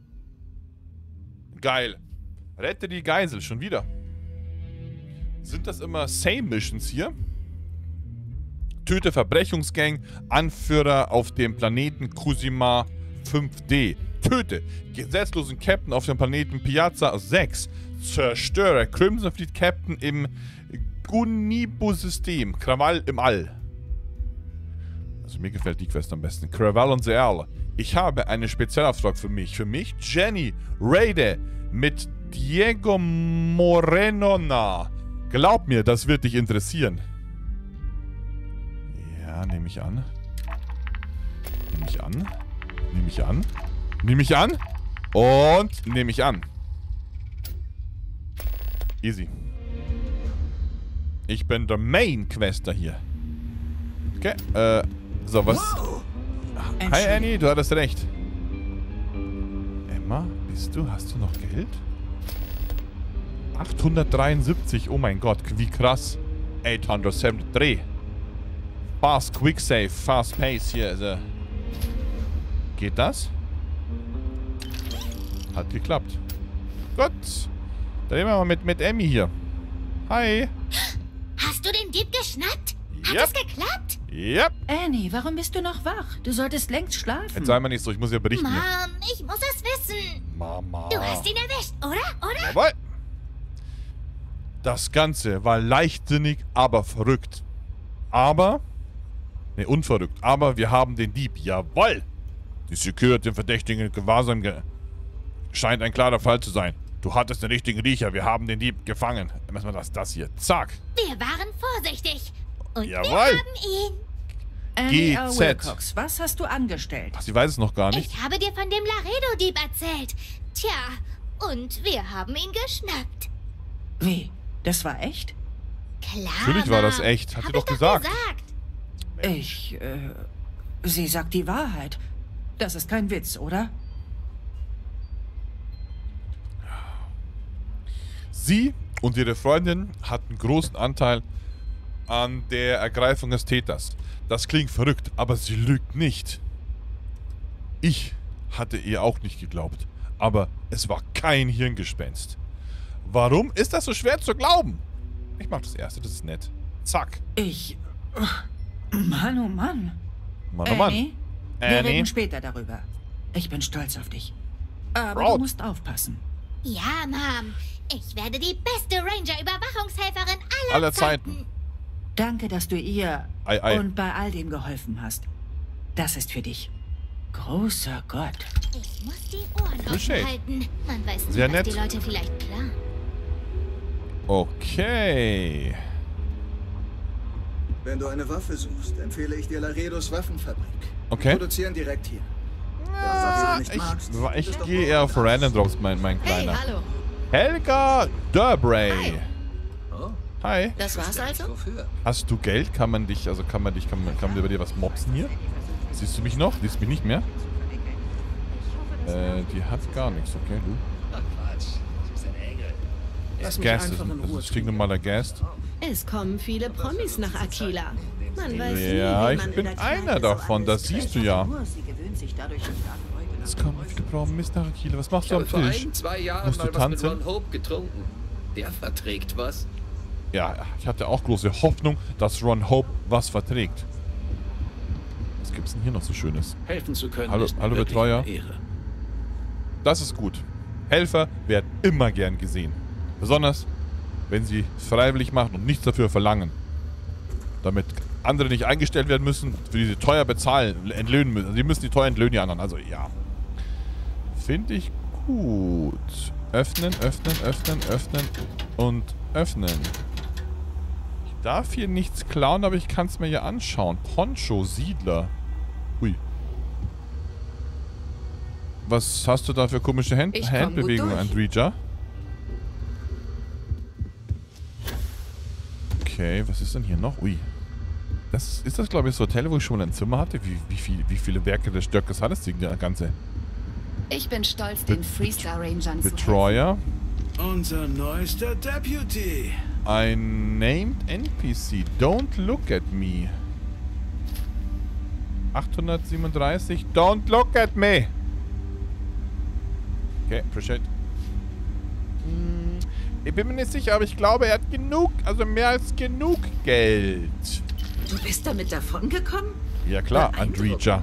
Speaker 1: Geil. Rette die Geisel, schon wieder. Sind das immer Same-Missions hier? Töte Verbrechungsgang, Anführer auf dem Planeten Kusima 5D. Töte gesetzlosen Captain auf dem Planeten Piazza 6. Zerstöre Crimson Fleet Captain im Gunibo-System. Krawall im All. Also mir gefällt die Quest am besten. Krawall on the All. Ich habe einen Spezialauftrag für mich. Für mich Jenny Raider mit Diego Moreno. Glaub mir, das wird dich interessieren. Ja, nehme ich an. Nehme ich an. Nehme ich an. Nehme ich an. Und nehme ich an. Easy. Ich bin der Main-Quester hier. Okay, so, was... Hi, Annie, du hattest recht. Emma, hast du noch Geld? 873, oh mein Gott, wie krass. 873. Fast Quick Save, Fast Pace hier. Also. Geht das? Hat geklappt. Gut. Dann nehmen wir mal mit Emmy hier. Hi.
Speaker 5: Hast du den Dieb geschnappt? Hat es geklappt?
Speaker 1: Yep.
Speaker 6: Annie, warum bist du noch wach? Du solltest längst schlafen.
Speaker 1: Jetzt sei mal nicht so, ich muss ja berichten.
Speaker 5: Mom, ich muss es wissen.
Speaker 1: Mama.
Speaker 5: Du hast ihn erwischt, oder?
Speaker 1: Jawohl. Das Ganze war leichtsinnig, aber verrückt. Unverrückt. Aber wir haben den Dieb. Jawohl. Die Security, den Verdächtigen in Gewahrsam scheint ein klarer Fall zu sein. Du hattest den richtigen Riecher. Wir haben den Dieb gefangen. Dann müssen wir das hier. Zack.
Speaker 5: Wir waren vorsichtig. Und
Speaker 1: Jawohl.
Speaker 5: wir haben ihn.
Speaker 6: Annie
Speaker 1: GZ.
Speaker 6: Wilcox, was hast du angestellt?
Speaker 1: Ach, sie weiß es noch gar nicht.
Speaker 5: Ich habe dir von dem Laredo-Dieb erzählt. Tja, und wir haben ihn geschnappt.
Speaker 6: Wie? Das war echt?
Speaker 5: Klar,
Speaker 1: Natürlich war das
Speaker 5: Mom.
Speaker 1: echt. Hat sie
Speaker 5: Hab
Speaker 1: doch
Speaker 5: ich
Speaker 1: gesagt.
Speaker 6: Sie sagt die Wahrheit. Das ist kein Witz, oder?
Speaker 1: Sie und ihre Freundin hatten großen Anteil an der Ergreifung des Täters. Das klingt verrückt, aber sie lügt nicht. Ich hatte ihr auch nicht geglaubt, aber es war kein Hirngespenst. Warum ist das so schwer zu glauben? Ich mach das erste, das ist nett. Zack.
Speaker 6: Mann, oh Mann.
Speaker 1: Mann, oh Mann.
Speaker 6: Annie, wir reden später darüber. Ich bin stolz auf dich. Aber du musst aufpassen.
Speaker 5: Ja, Mom. Ich werde die beste Ranger-Überwachungshelferin
Speaker 1: aller Zeiten.
Speaker 6: Danke, dass du ihr
Speaker 1: Ei.
Speaker 6: und bei all dem geholfen hast. Das ist für dich. Großer Gott.
Speaker 5: Ich muss die Ohren offen halten. Man weiß nicht,
Speaker 1: Sehr
Speaker 5: was
Speaker 1: nett.
Speaker 5: die Leute vielleicht planen.
Speaker 1: Okay.
Speaker 9: Wenn du eine Waffe suchst, empfehle ich dir Laredos Waffenfabrik.
Speaker 1: Okay.
Speaker 9: Die produzieren direkt hier.
Speaker 1: Ich gehe eher auf Random Drops, mein Kleiner.
Speaker 8: Hey, hallo.
Speaker 1: Helga Durbray. Hi.
Speaker 8: Das war's also?
Speaker 1: Hast du Geld? Kann man über dir was mopsen hier? Siehst du mich noch? Siehst du mich nicht mehr? Die hat gar nichts, okay, du.
Speaker 10: Lass mich
Speaker 1: Gast ist
Speaker 10: einfach in Ruhe.
Speaker 1: ein stinknormaler Gast.
Speaker 2: Es kommen viele Promis nach Aquila. Man weiß nie,
Speaker 1: Ja,
Speaker 2: wie
Speaker 1: ich
Speaker 2: man in
Speaker 1: bin
Speaker 2: der Kneipe
Speaker 1: einer davon,
Speaker 2: so alles
Speaker 1: das siehst du ja.
Speaker 6: Sie gewöhnt sich dadurch nicht an Leute.
Speaker 1: Es kommen viele Promis nach Aquila. Was machst du am
Speaker 7: Vor
Speaker 1: Tisch?
Speaker 7: 2 Jahren
Speaker 1: Musst du
Speaker 7: mal was mit
Speaker 1: tanzen?
Speaker 7: Ron Hope getrunken. Der verträgt was.
Speaker 1: Ja, ich hatte auch große Hoffnung, dass Ron Hope was verträgt. Was gibt's denn hier noch so Schönes?
Speaker 4: Helfen zu können
Speaker 1: Hallo,
Speaker 4: ist
Speaker 1: hallo
Speaker 4: wirklich
Speaker 1: Betreuer.
Speaker 4: eine Ehre.
Speaker 1: Das ist gut. Helfer werden immer gern gesehen. Besonders, wenn sie es freiwillig machen und nichts dafür verlangen. Damit andere nicht eingestellt werden müssen, für die sie teuer bezahlen, entlöhnen müssen. Sie müssen die teuer entlöhnen, die anderen. Also, ja. Finde ich gut. Öffnen, öffnen, öffnen, öffnen und öffnen. Ich darf hier nichts klauen, aber ich kann es mir hier anschauen. Poncho, Siedler. Hui. Was hast du da für komische Handbewegungen, Andrija? Okay, was ist denn hier noch? Ui. Ist das, glaube ich, das Hotel, wo ich schon mal ein Zimmer hatte? Wie viele Werke des Stöckes hat das Ding, der ganze?
Speaker 8: Ich bin stolz, den Freestar Rangern zu helfen.
Speaker 1: Betreuer.
Speaker 10: Unser neuester Deputy.
Speaker 1: Ein named NPC. Don't look at me. 837. Don't look at me. Okay, appreciate. Ich bin mir nicht sicher, aber ich glaube, er hat genug, also mehr als genug Geld.
Speaker 8: Du bist damit davongekommen?
Speaker 1: Ja klar, Andrija.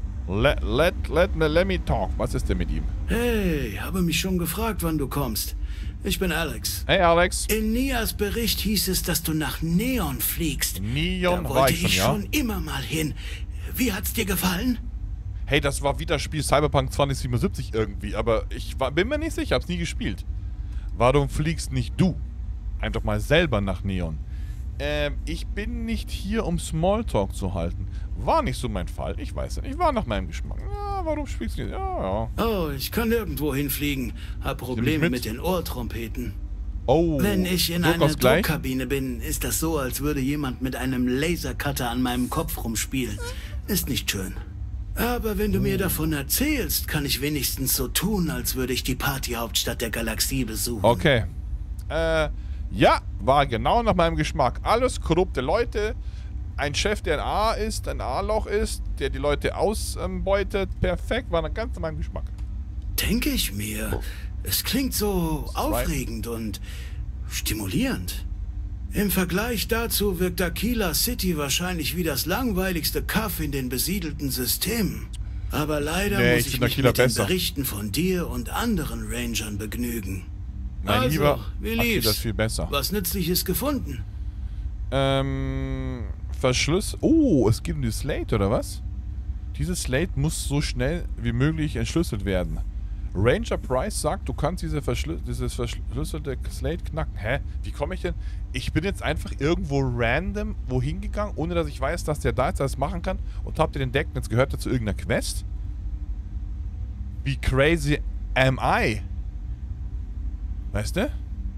Speaker 1: Let me talk. Was ist denn mit ihm?
Speaker 10: Hey, habe mich schon gefragt, wann du kommst. Ich bin Alex.
Speaker 1: Hey, Alex.
Speaker 10: In Nias Bericht hieß es, dass du nach Neon fliegst.
Speaker 1: Neon
Speaker 10: da
Speaker 1: war
Speaker 10: wollte
Speaker 1: ich schon,
Speaker 10: schon immer mal hin. Wie hat's dir gefallen?
Speaker 1: Hey, das war wieder Spiel Cyberpunk 2077 irgendwie, aber bin mir nicht sicher, hab's nie gespielt. Warum fliegst nicht du einfach mal selber nach Neon? Ich bin nicht hier, um Smalltalk zu halten. War nicht so mein Fall, ich weiß ja nicht, war nach meinem Geschmack. Ja, warum spielst du nicht? Ja.
Speaker 10: Oh, ich kann nirgendwo hinfliegen. Hab Probleme mit den Ohrtrompeten.
Speaker 1: Oh,
Speaker 10: wenn ich in einer Druckkabine bin, ist das so, als würde jemand mit einem Lasercutter an meinem Kopf rumspielen. Ist nicht schön. Aber wenn du mir davon erzählst, kann ich wenigstens so tun, als würde ich die Partyhauptstadt der Galaxie besuchen.
Speaker 1: Okay. Ja, war genau nach meinem Geschmack. Alles korrupte Leute. Ein Chef, der ein A ist, ein A-Loch ist, der die Leute ausbeutet. Perfekt, war ganz nach meinem Geschmack.
Speaker 10: Denke ich mir. Es klingt so aufregend und stimulierend. Im Vergleich dazu wirkt Aquila City wahrscheinlich wie das langweiligste Kaff in den besiedelten Systemen. Aber leider muss ich mich mit den Berichten von dir und anderen Rangern begnügen.
Speaker 1: Mein Lieber,
Speaker 10: wie lief's?
Speaker 1: Das viel besser.
Speaker 10: Was Nützliches gefunden?
Speaker 1: Verschluss. Oh, es geht um die Slate, oder was? Dieses Slate muss so schnell wie möglich entschlüsselt werden. Ranger Price sagt, du kannst dieses verschlüsselte Slate knacken. Hä? Wie komme ich denn? Ich bin jetzt einfach irgendwo random wohin gegangen, ohne dass ich weiß, dass der da jetzt das machen kann und habt ihr den entdeckt und jetzt gehört er zu irgendeiner Quest? Wie crazy am I? Weißt du?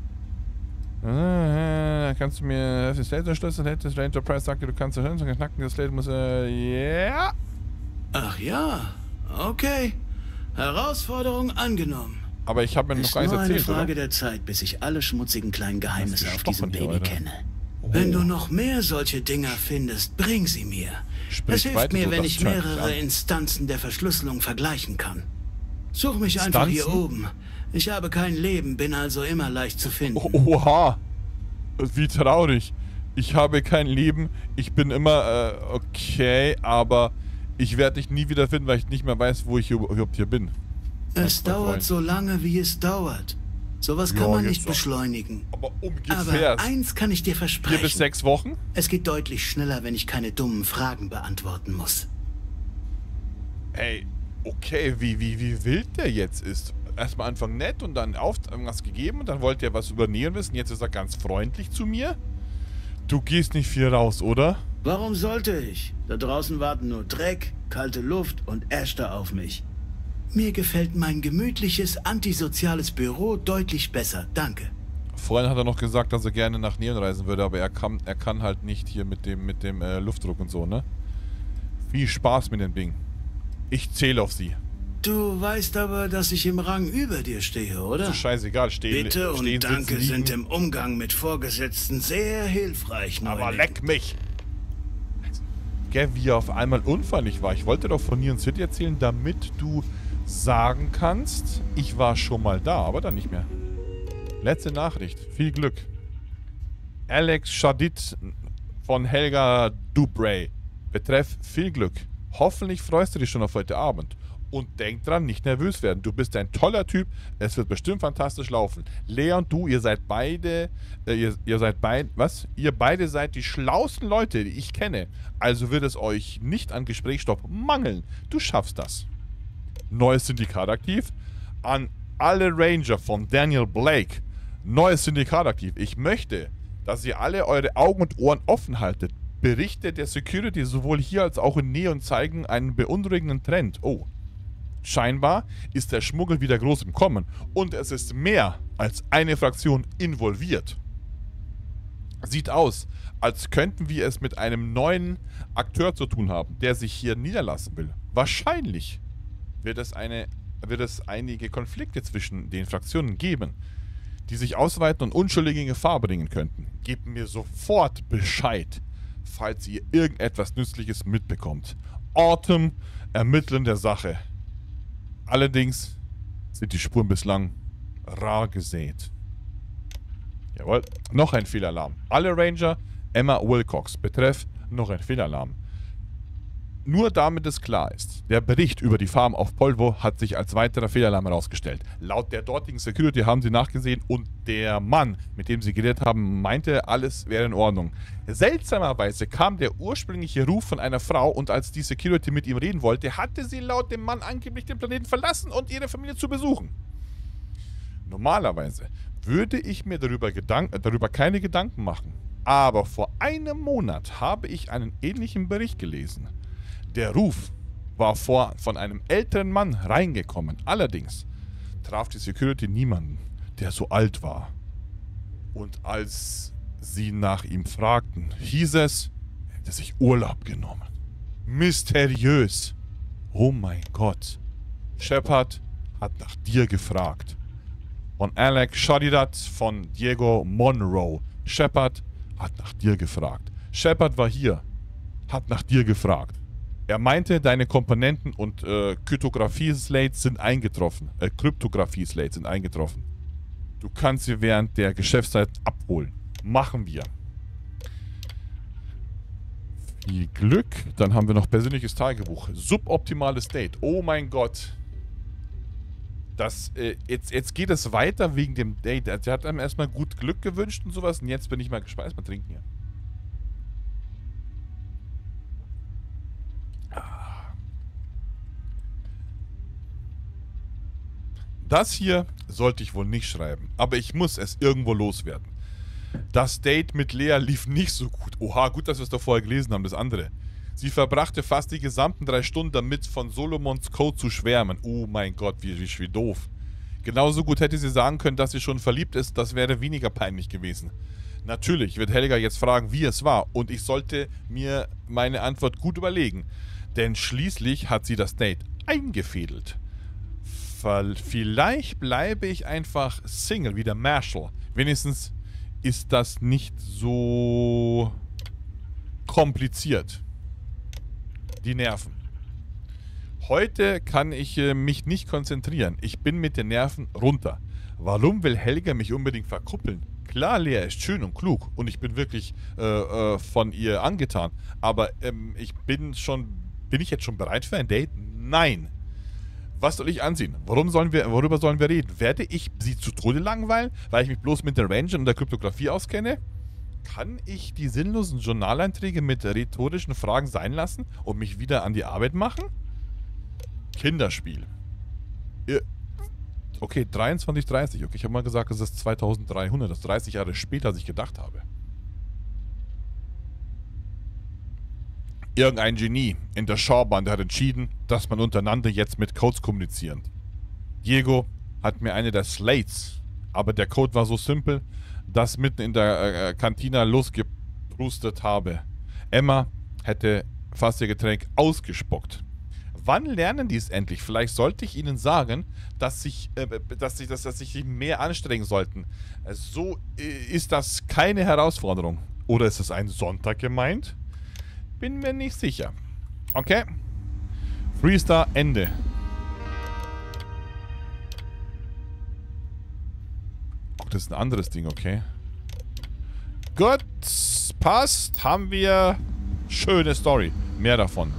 Speaker 1: Kannst du mir das Slate entschlüsseln? Hättest Ranger Price sagt, du kannst hören, so knacken, das Slate muss ja.
Speaker 10: Ach ja, okay. Herausforderung angenommen.
Speaker 1: Aber ich habe mir noch gar nichts erzählt,
Speaker 10: ist nur eine Frage
Speaker 1: oder?
Speaker 10: der Zeit, bis ich alle schmutzigen kleinen Geheimnisse auf diesem Baby kenne.
Speaker 1: Oh.
Speaker 10: Wenn du noch mehr solche Dinger findest, bring sie mir. Es hilft mir, wenn ich mehrere Instanzen der Verschlüsselung vergleichen kann. Such mich einfach hier oben. Ich habe kein Leben, bin also immer leicht zu finden.
Speaker 1: Oha! Wie traurig. Ich habe kein Leben, ich bin immer, okay, aber ich werde dich nie wieder finden, weil ich nicht mehr weiß, wo ich überhaupt hier bin.
Speaker 10: Es dauert so lange, wie es dauert. Sowas kann man nicht beschleunigen.
Speaker 1: Aber ungefähr.
Speaker 10: Aber eins kann ich dir versprechen.
Speaker 1: 4 bis 6 Wochen?
Speaker 10: Es geht deutlich schneller, wenn ich keine dummen Fragen beantworten muss.
Speaker 1: Ey, okay, wie wild der jetzt ist. Erstmal Anfang nett und dann irgendwas gegeben und dann wollte er was über Neon wissen. Jetzt ist er ganz freundlich zu mir. Du gehst nicht viel raus, oder?
Speaker 10: Warum sollte ich? Da draußen warten nur Dreck, kalte Luft und Äste auf mich. Mir gefällt mein gemütliches, antisoziales Büro deutlich besser. Danke.
Speaker 1: Vorhin hat er noch gesagt, dass er gerne nach Neon reisen würde, aber er kann halt nicht hier mit dem Luftdruck und so, ne? Viel Spaß mit dem Ding. Ich zähle auf sie.
Speaker 10: Du weißt aber, dass ich im Rang über dir stehe, oder?
Speaker 1: So scheißegal,
Speaker 10: Bitte und Danke sind im Umgang mit Vorgesetzten sehr hilfreich, Neuling.
Speaker 1: Aber leck mich! Gell, wie er auf einmal unfreundlich war. Ich wollte doch von Neon City erzählen, damit du sagen kannst, ich war schon mal da, aber dann nicht mehr. Letzte Nachricht. Viel Glück. Alex Shadid von Helga Dubray. Betreff viel Glück. Hoffentlich freust du dich schon auf heute Abend. Und denk dran, nicht nervös werden. Du bist ein toller Typ. Es wird bestimmt fantastisch laufen. Lea und du, ihr seid beide... Ihr beide seid die schlauesten Leute, die ich kenne. Also wird es euch nicht an Gesprächsstoff mangeln. Du schaffst das. Neues Syndikat aktiv. An alle Ranger von Daniel Blake. Neues Syndikat aktiv. Ich möchte, dass ihr alle eure Augen und Ohren offen haltet. Berichte der Security sowohl hier als auch in Neon zeigen einen beunruhigenden Trend. Oh. Scheinbar ist der Schmuggel wieder groß im Kommen und es ist mehr als eine Fraktion involviert. Sieht aus, als könnten wir es mit einem neuen Akteur zu tun haben, der sich hier niederlassen will. Wahrscheinlich wird es einige Konflikte zwischen den Fraktionen geben, die sich ausweiten und Unschuldige in Gefahr bringen könnten. Gebt mir sofort Bescheid, falls ihr irgendetwas Nützliches mitbekommt. Autumn ermitteln der Sache. Allerdings sind die Spuren bislang rar gesät. Jawohl, noch ein Fehlalarm. Alle Ranger, Emma Wilcox. Betreff, noch ein Fehlalarm. Nur damit es klar ist, der Bericht über die Farm auf Polvo hat sich als weiterer Fehlalarm herausgestellt. Laut der dortigen Security haben sie nachgesehen und der Mann, mit dem sie geredet haben, meinte, alles wäre in Ordnung. Seltsamerweise kam der ursprüngliche Ruf von einer Frau und als die Security mit ihm reden wollte, hatte sie laut dem Mann angeblich den Planeten verlassen und ihre Familie zu besuchen. Normalerweise würde ich mir darüber keine Gedanken machen, aber vor einem Monat habe ich einen ähnlichen Bericht gelesen. Der Ruf war von einem älteren Mann reingekommen. Allerdings traf die Security niemanden, der so alt war. Und als sie nach ihm fragten, hieß es, er hätte sich Urlaub genommen. Mysteriös. Oh mein Gott. Shepard hat nach dir gefragt. Von Alex Shadidat von Diego Monroe. Shepard hat nach dir gefragt. Shepard war hier, hat nach dir gefragt. Er meinte, deine Komponenten und Kryptographie-Slates sind eingetroffen. Kryptographie-Slates sind eingetroffen. Du kannst sie während der Geschäftszeit abholen. Machen wir. Viel Glück. Dann haben wir noch persönliches Tagebuch. Suboptimales Date. Oh mein Gott. Jetzt geht es weiter wegen dem Date. Er hat einem erstmal gut Glück gewünscht und sowas. Und jetzt bin ich mal gespannt. Erstmal trinken hier. Das hier sollte ich wohl nicht schreiben, aber ich muss es irgendwo loswerden. Das Date mit Lea lief nicht so gut. Oha, gut, dass wir es doch vorher gelesen haben, das andere. Sie verbrachte fast die gesamten 3 Stunden damit, von Solomons Code zu schwärmen. Oh mein Gott, wie doof. Genauso gut hätte sie sagen können, dass sie schon verliebt ist, das wäre weniger peinlich gewesen. Natürlich wird Helga jetzt fragen, wie es war, und ich sollte mir meine Antwort gut überlegen. Denn schließlich hat sie das Date eingefädelt. Vielleicht bleibe ich einfach Single wie der Marshall. Wenigstens ist das nicht so kompliziert. Die Nerven. Heute kann ich mich nicht konzentrieren. Ich bin mit den Nerven runter. Warum will Helga mich unbedingt verkuppeln? Klar, Lea ist schön und klug und ich bin wirklich von ihr angetan. Aber bin ich jetzt schon bereit für ein Date? Nein. Was soll ich anziehen? Worüber sollen wir reden? Werde ich sie zu Tode langweilen, weil ich mich bloß mit den Rangern und der Kryptographie auskenne? Kann ich die sinnlosen Journaleinträge mit rhetorischen Fragen sein lassen und mich wieder an die Arbeit machen? Kinderspiel. Okay, 23:30. Okay, ich habe mal gesagt, es ist 2300. Das ist 30 Jahre später, als ich gedacht habe. Irgendein Genie in der Shawbande hat entschieden, dass man untereinander jetzt mit Codes kommunizieren. Diego hat mir eine der Slates, aber der Code war so simpel, dass mitten in der Kantina losgeprustet habe. Emma hätte fast ihr Getränk ausgespuckt. Wann lernen die es endlich? Vielleicht sollte ich ihnen sagen, dass sie sich mehr anstrengen sollten. So ist das keine Herausforderung. Oder ist es ein Sonntag gemeint? Bin mir nicht sicher. Okay. Freestar Ende. Oh, das ist ein anderes Ding, okay. Gut. Passt. Haben wir... Schöne Story. Mehr davon.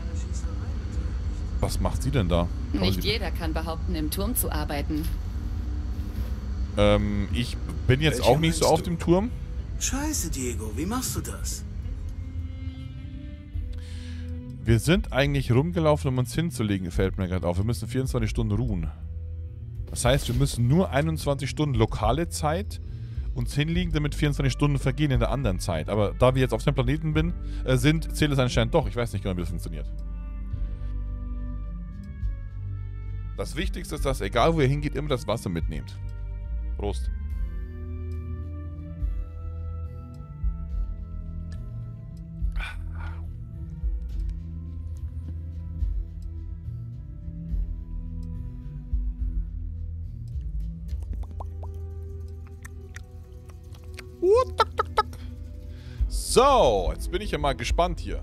Speaker 1: Was macht sie denn da?
Speaker 11: Nicht jeder kann behaupten, im Turm zu arbeiten.
Speaker 1: Ich bin jetzt auch nicht so auf dem Turm.
Speaker 10: Scheiße, Diego, wie machst du das?
Speaker 1: Wir sind eigentlich rumgelaufen, um uns hinzulegen, fällt mir gerade auf. Wir müssen 24 Stunden ruhen. Das heißt, wir müssen nur 21 Stunden lokale Zeit uns hinlegen, damit 24 Stunden vergehen in der anderen Zeit. Aber da wir jetzt auf dem Planeten sind, zählt es anscheinend doch. Ich weiß nicht genau, wie das funktioniert. Das Wichtigste ist, dass egal wo ihr hingeht, immer das Wasser mitnehmt. Prost. So, jetzt bin ich ja mal gespannt hier.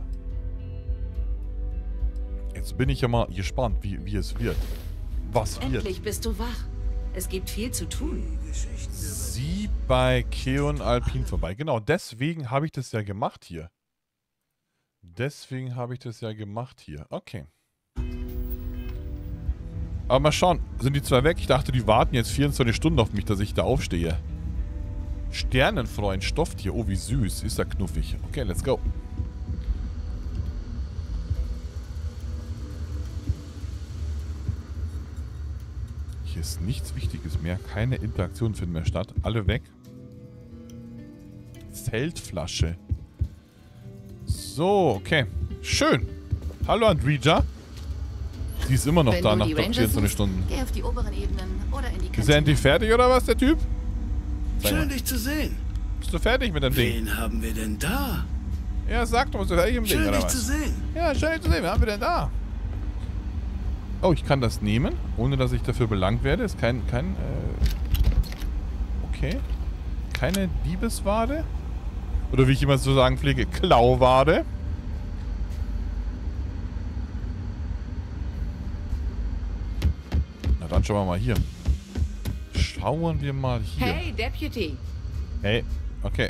Speaker 1: Jetzt bin ich ja mal gespannt, wie es wird. Was wird?
Speaker 8: Endlich bist du wach. Es gibt viel zu tun.
Speaker 1: Sie bei Keon Alpin vorbei. Genau, deswegen habe ich das ja gemacht hier. Okay. Aber mal schauen, sind die zwei weg? Ich dachte, die warten jetzt 24 Stunden auf mich, dass ich da aufstehe. Sternenfreund, Stofftier. Oh, wie süß. Ist er knuffig. Okay, let's go. Hier ist nichts Wichtiges mehr. Keine Interaktionen finden mehr statt. Alle weg. Feldflasche. So, okay. Schön. Hallo, Andrija. Sie ist immer noch da nach 24 Stunden.
Speaker 11: Geh auf die oberen Ebenen oder in die Kantine.
Speaker 1: Ist er endlich fertig oder was, der Typ?
Speaker 10: Schön, dich zu sehen.
Speaker 1: Bist du fertig mit dem Ding?
Speaker 10: Wen haben wir denn da?
Speaker 1: Ja, sag doch, bist du fertig mit dem Ding, oder was?
Speaker 10: Schön, dich zu sehen.
Speaker 1: Ja, schön, dich zu sehen. Wen haben wir denn da? Oh, ich kann das nehmen, ohne dass ich dafür belangt werde. Ist okay. Keine Diebesware. Oder wie ich immer so sagen pflege, Klauware. Na dann schauen wir mal hier. Schauen wir mal hier.
Speaker 11: Hey, Deputy.
Speaker 1: Hey, okay.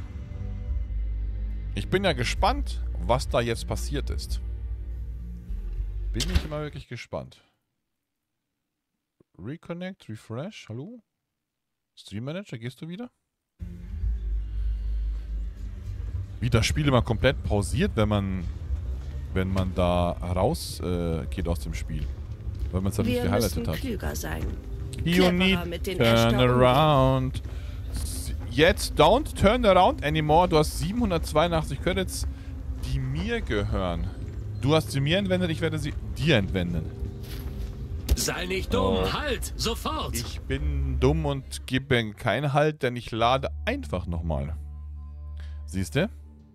Speaker 1: Ich bin ja gespannt, was da jetzt passiert ist. Bin ich immer wirklich gespannt. Reconnect, Refresh, hallo? Stream Manager, gehst du wieder? Wie das Spiel immer komplett pausiert, wenn man da raus geht aus dem Spiel. Weil man es dann nicht gehighlightet hat.
Speaker 8: Klüger sein.
Speaker 1: You need turn around. Jetzt don't turn around anymore. Du hast 782 Credits, die mir gehören. Du hast sie mir entwendet, ich werde sie dir entwenden.
Speaker 7: Sei nicht dumm, halt, sofort!
Speaker 1: Ich bin dumm und gebe keinen Halt, denn ich lade einfach nochmal. Siehst du?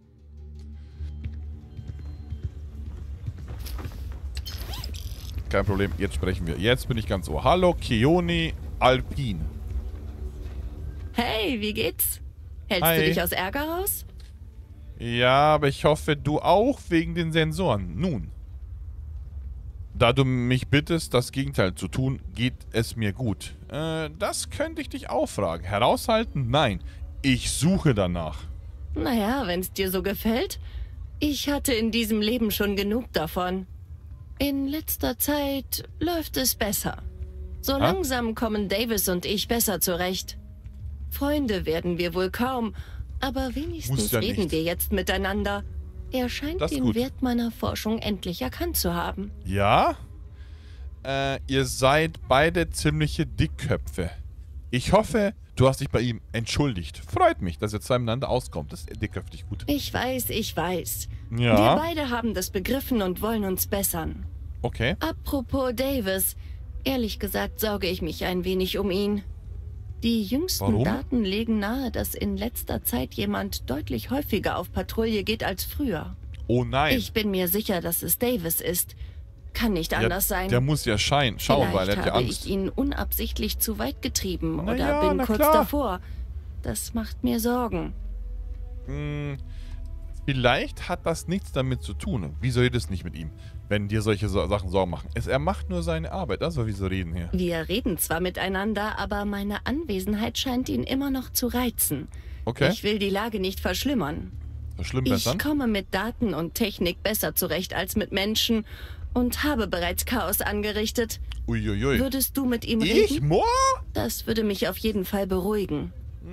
Speaker 1: Kein Problem, jetzt sprechen wir. Jetzt bin ich ganz ohr. Hallo, Keoni Alpin.
Speaker 8: Hey, wie geht's? Hältst du dich aus Ärger raus?
Speaker 1: Ja, aber ich hoffe, du auch wegen den Sensoren. Nun, da du mich bittest, das Gegenteil zu tun, geht es mir gut. Das könnte ich dich auch fragen. Heraushalten? Nein. Ich suche danach.
Speaker 8: Naja, wenn's dir so gefällt. Ich hatte in diesem Leben schon genug davon. In letzter Zeit läuft es besser. So langsam kommen Davis und ich besser zurecht. Freunde werden wir wohl kaum, aber wenigstens reden wir jetzt miteinander. Er scheint den Wert meiner Forschung endlich erkannt zu haben.
Speaker 1: Ja? Ihr seid beide ziemliche Dickköpfe. Ich hoffe, du hast dich bei ihm entschuldigt. Freut mich, dass ihr zwei miteinander auskommt. Das ist dickköpfig gut.
Speaker 8: Ich weiß, ich weiß.
Speaker 1: Ja.
Speaker 8: Wir beide haben das begriffen und wollen uns bessern.
Speaker 1: Okay.
Speaker 8: Apropos Davis, ehrlich gesagt sorge ich mich ein wenig um ihn. Die jüngsten Daten legen nahe, dass in letzter Zeit jemand deutlich häufiger auf Patrouille geht als früher.
Speaker 1: Oh nein.
Speaker 8: Ich bin mir sicher, dass es Davis ist. Kann nicht anders sein.
Speaker 1: Der muss ja schauen, weil er hat ja Angst.
Speaker 8: Vielleicht habe ich ihn unabsichtlich zu weit getrieben oder bin kurz davor. Das macht mir Sorgen.
Speaker 1: Vielleicht hat das nichts damit zu tun. Wieso redest du nicht mit ihm, wenn dir solche Sachen Sorgen machen? Er macht nur seine Arbeit, also wieso reden hier?
Speaker 8: Wir reden zwar miteinander, aber meine Anwesenheit scheint ihn immer noch zu reizen.
Speaker 1: Okay.
Speaker 8: Ich will die Lage nicht verschlimmern.
Speaker 1: Verschlimmbessern?
Speaker 8: Ich komme mit Daten und Technik besser zurecht als mit Menschen und habe bereits Chaos angerichtet.
Speaker 1: Uiuiui.
Speaker 8: Würdest du mit ihm reden?
Speaker 1: Ich? Mo?
Speaker 8: Das würde mich auf jeden Fall beruhigen.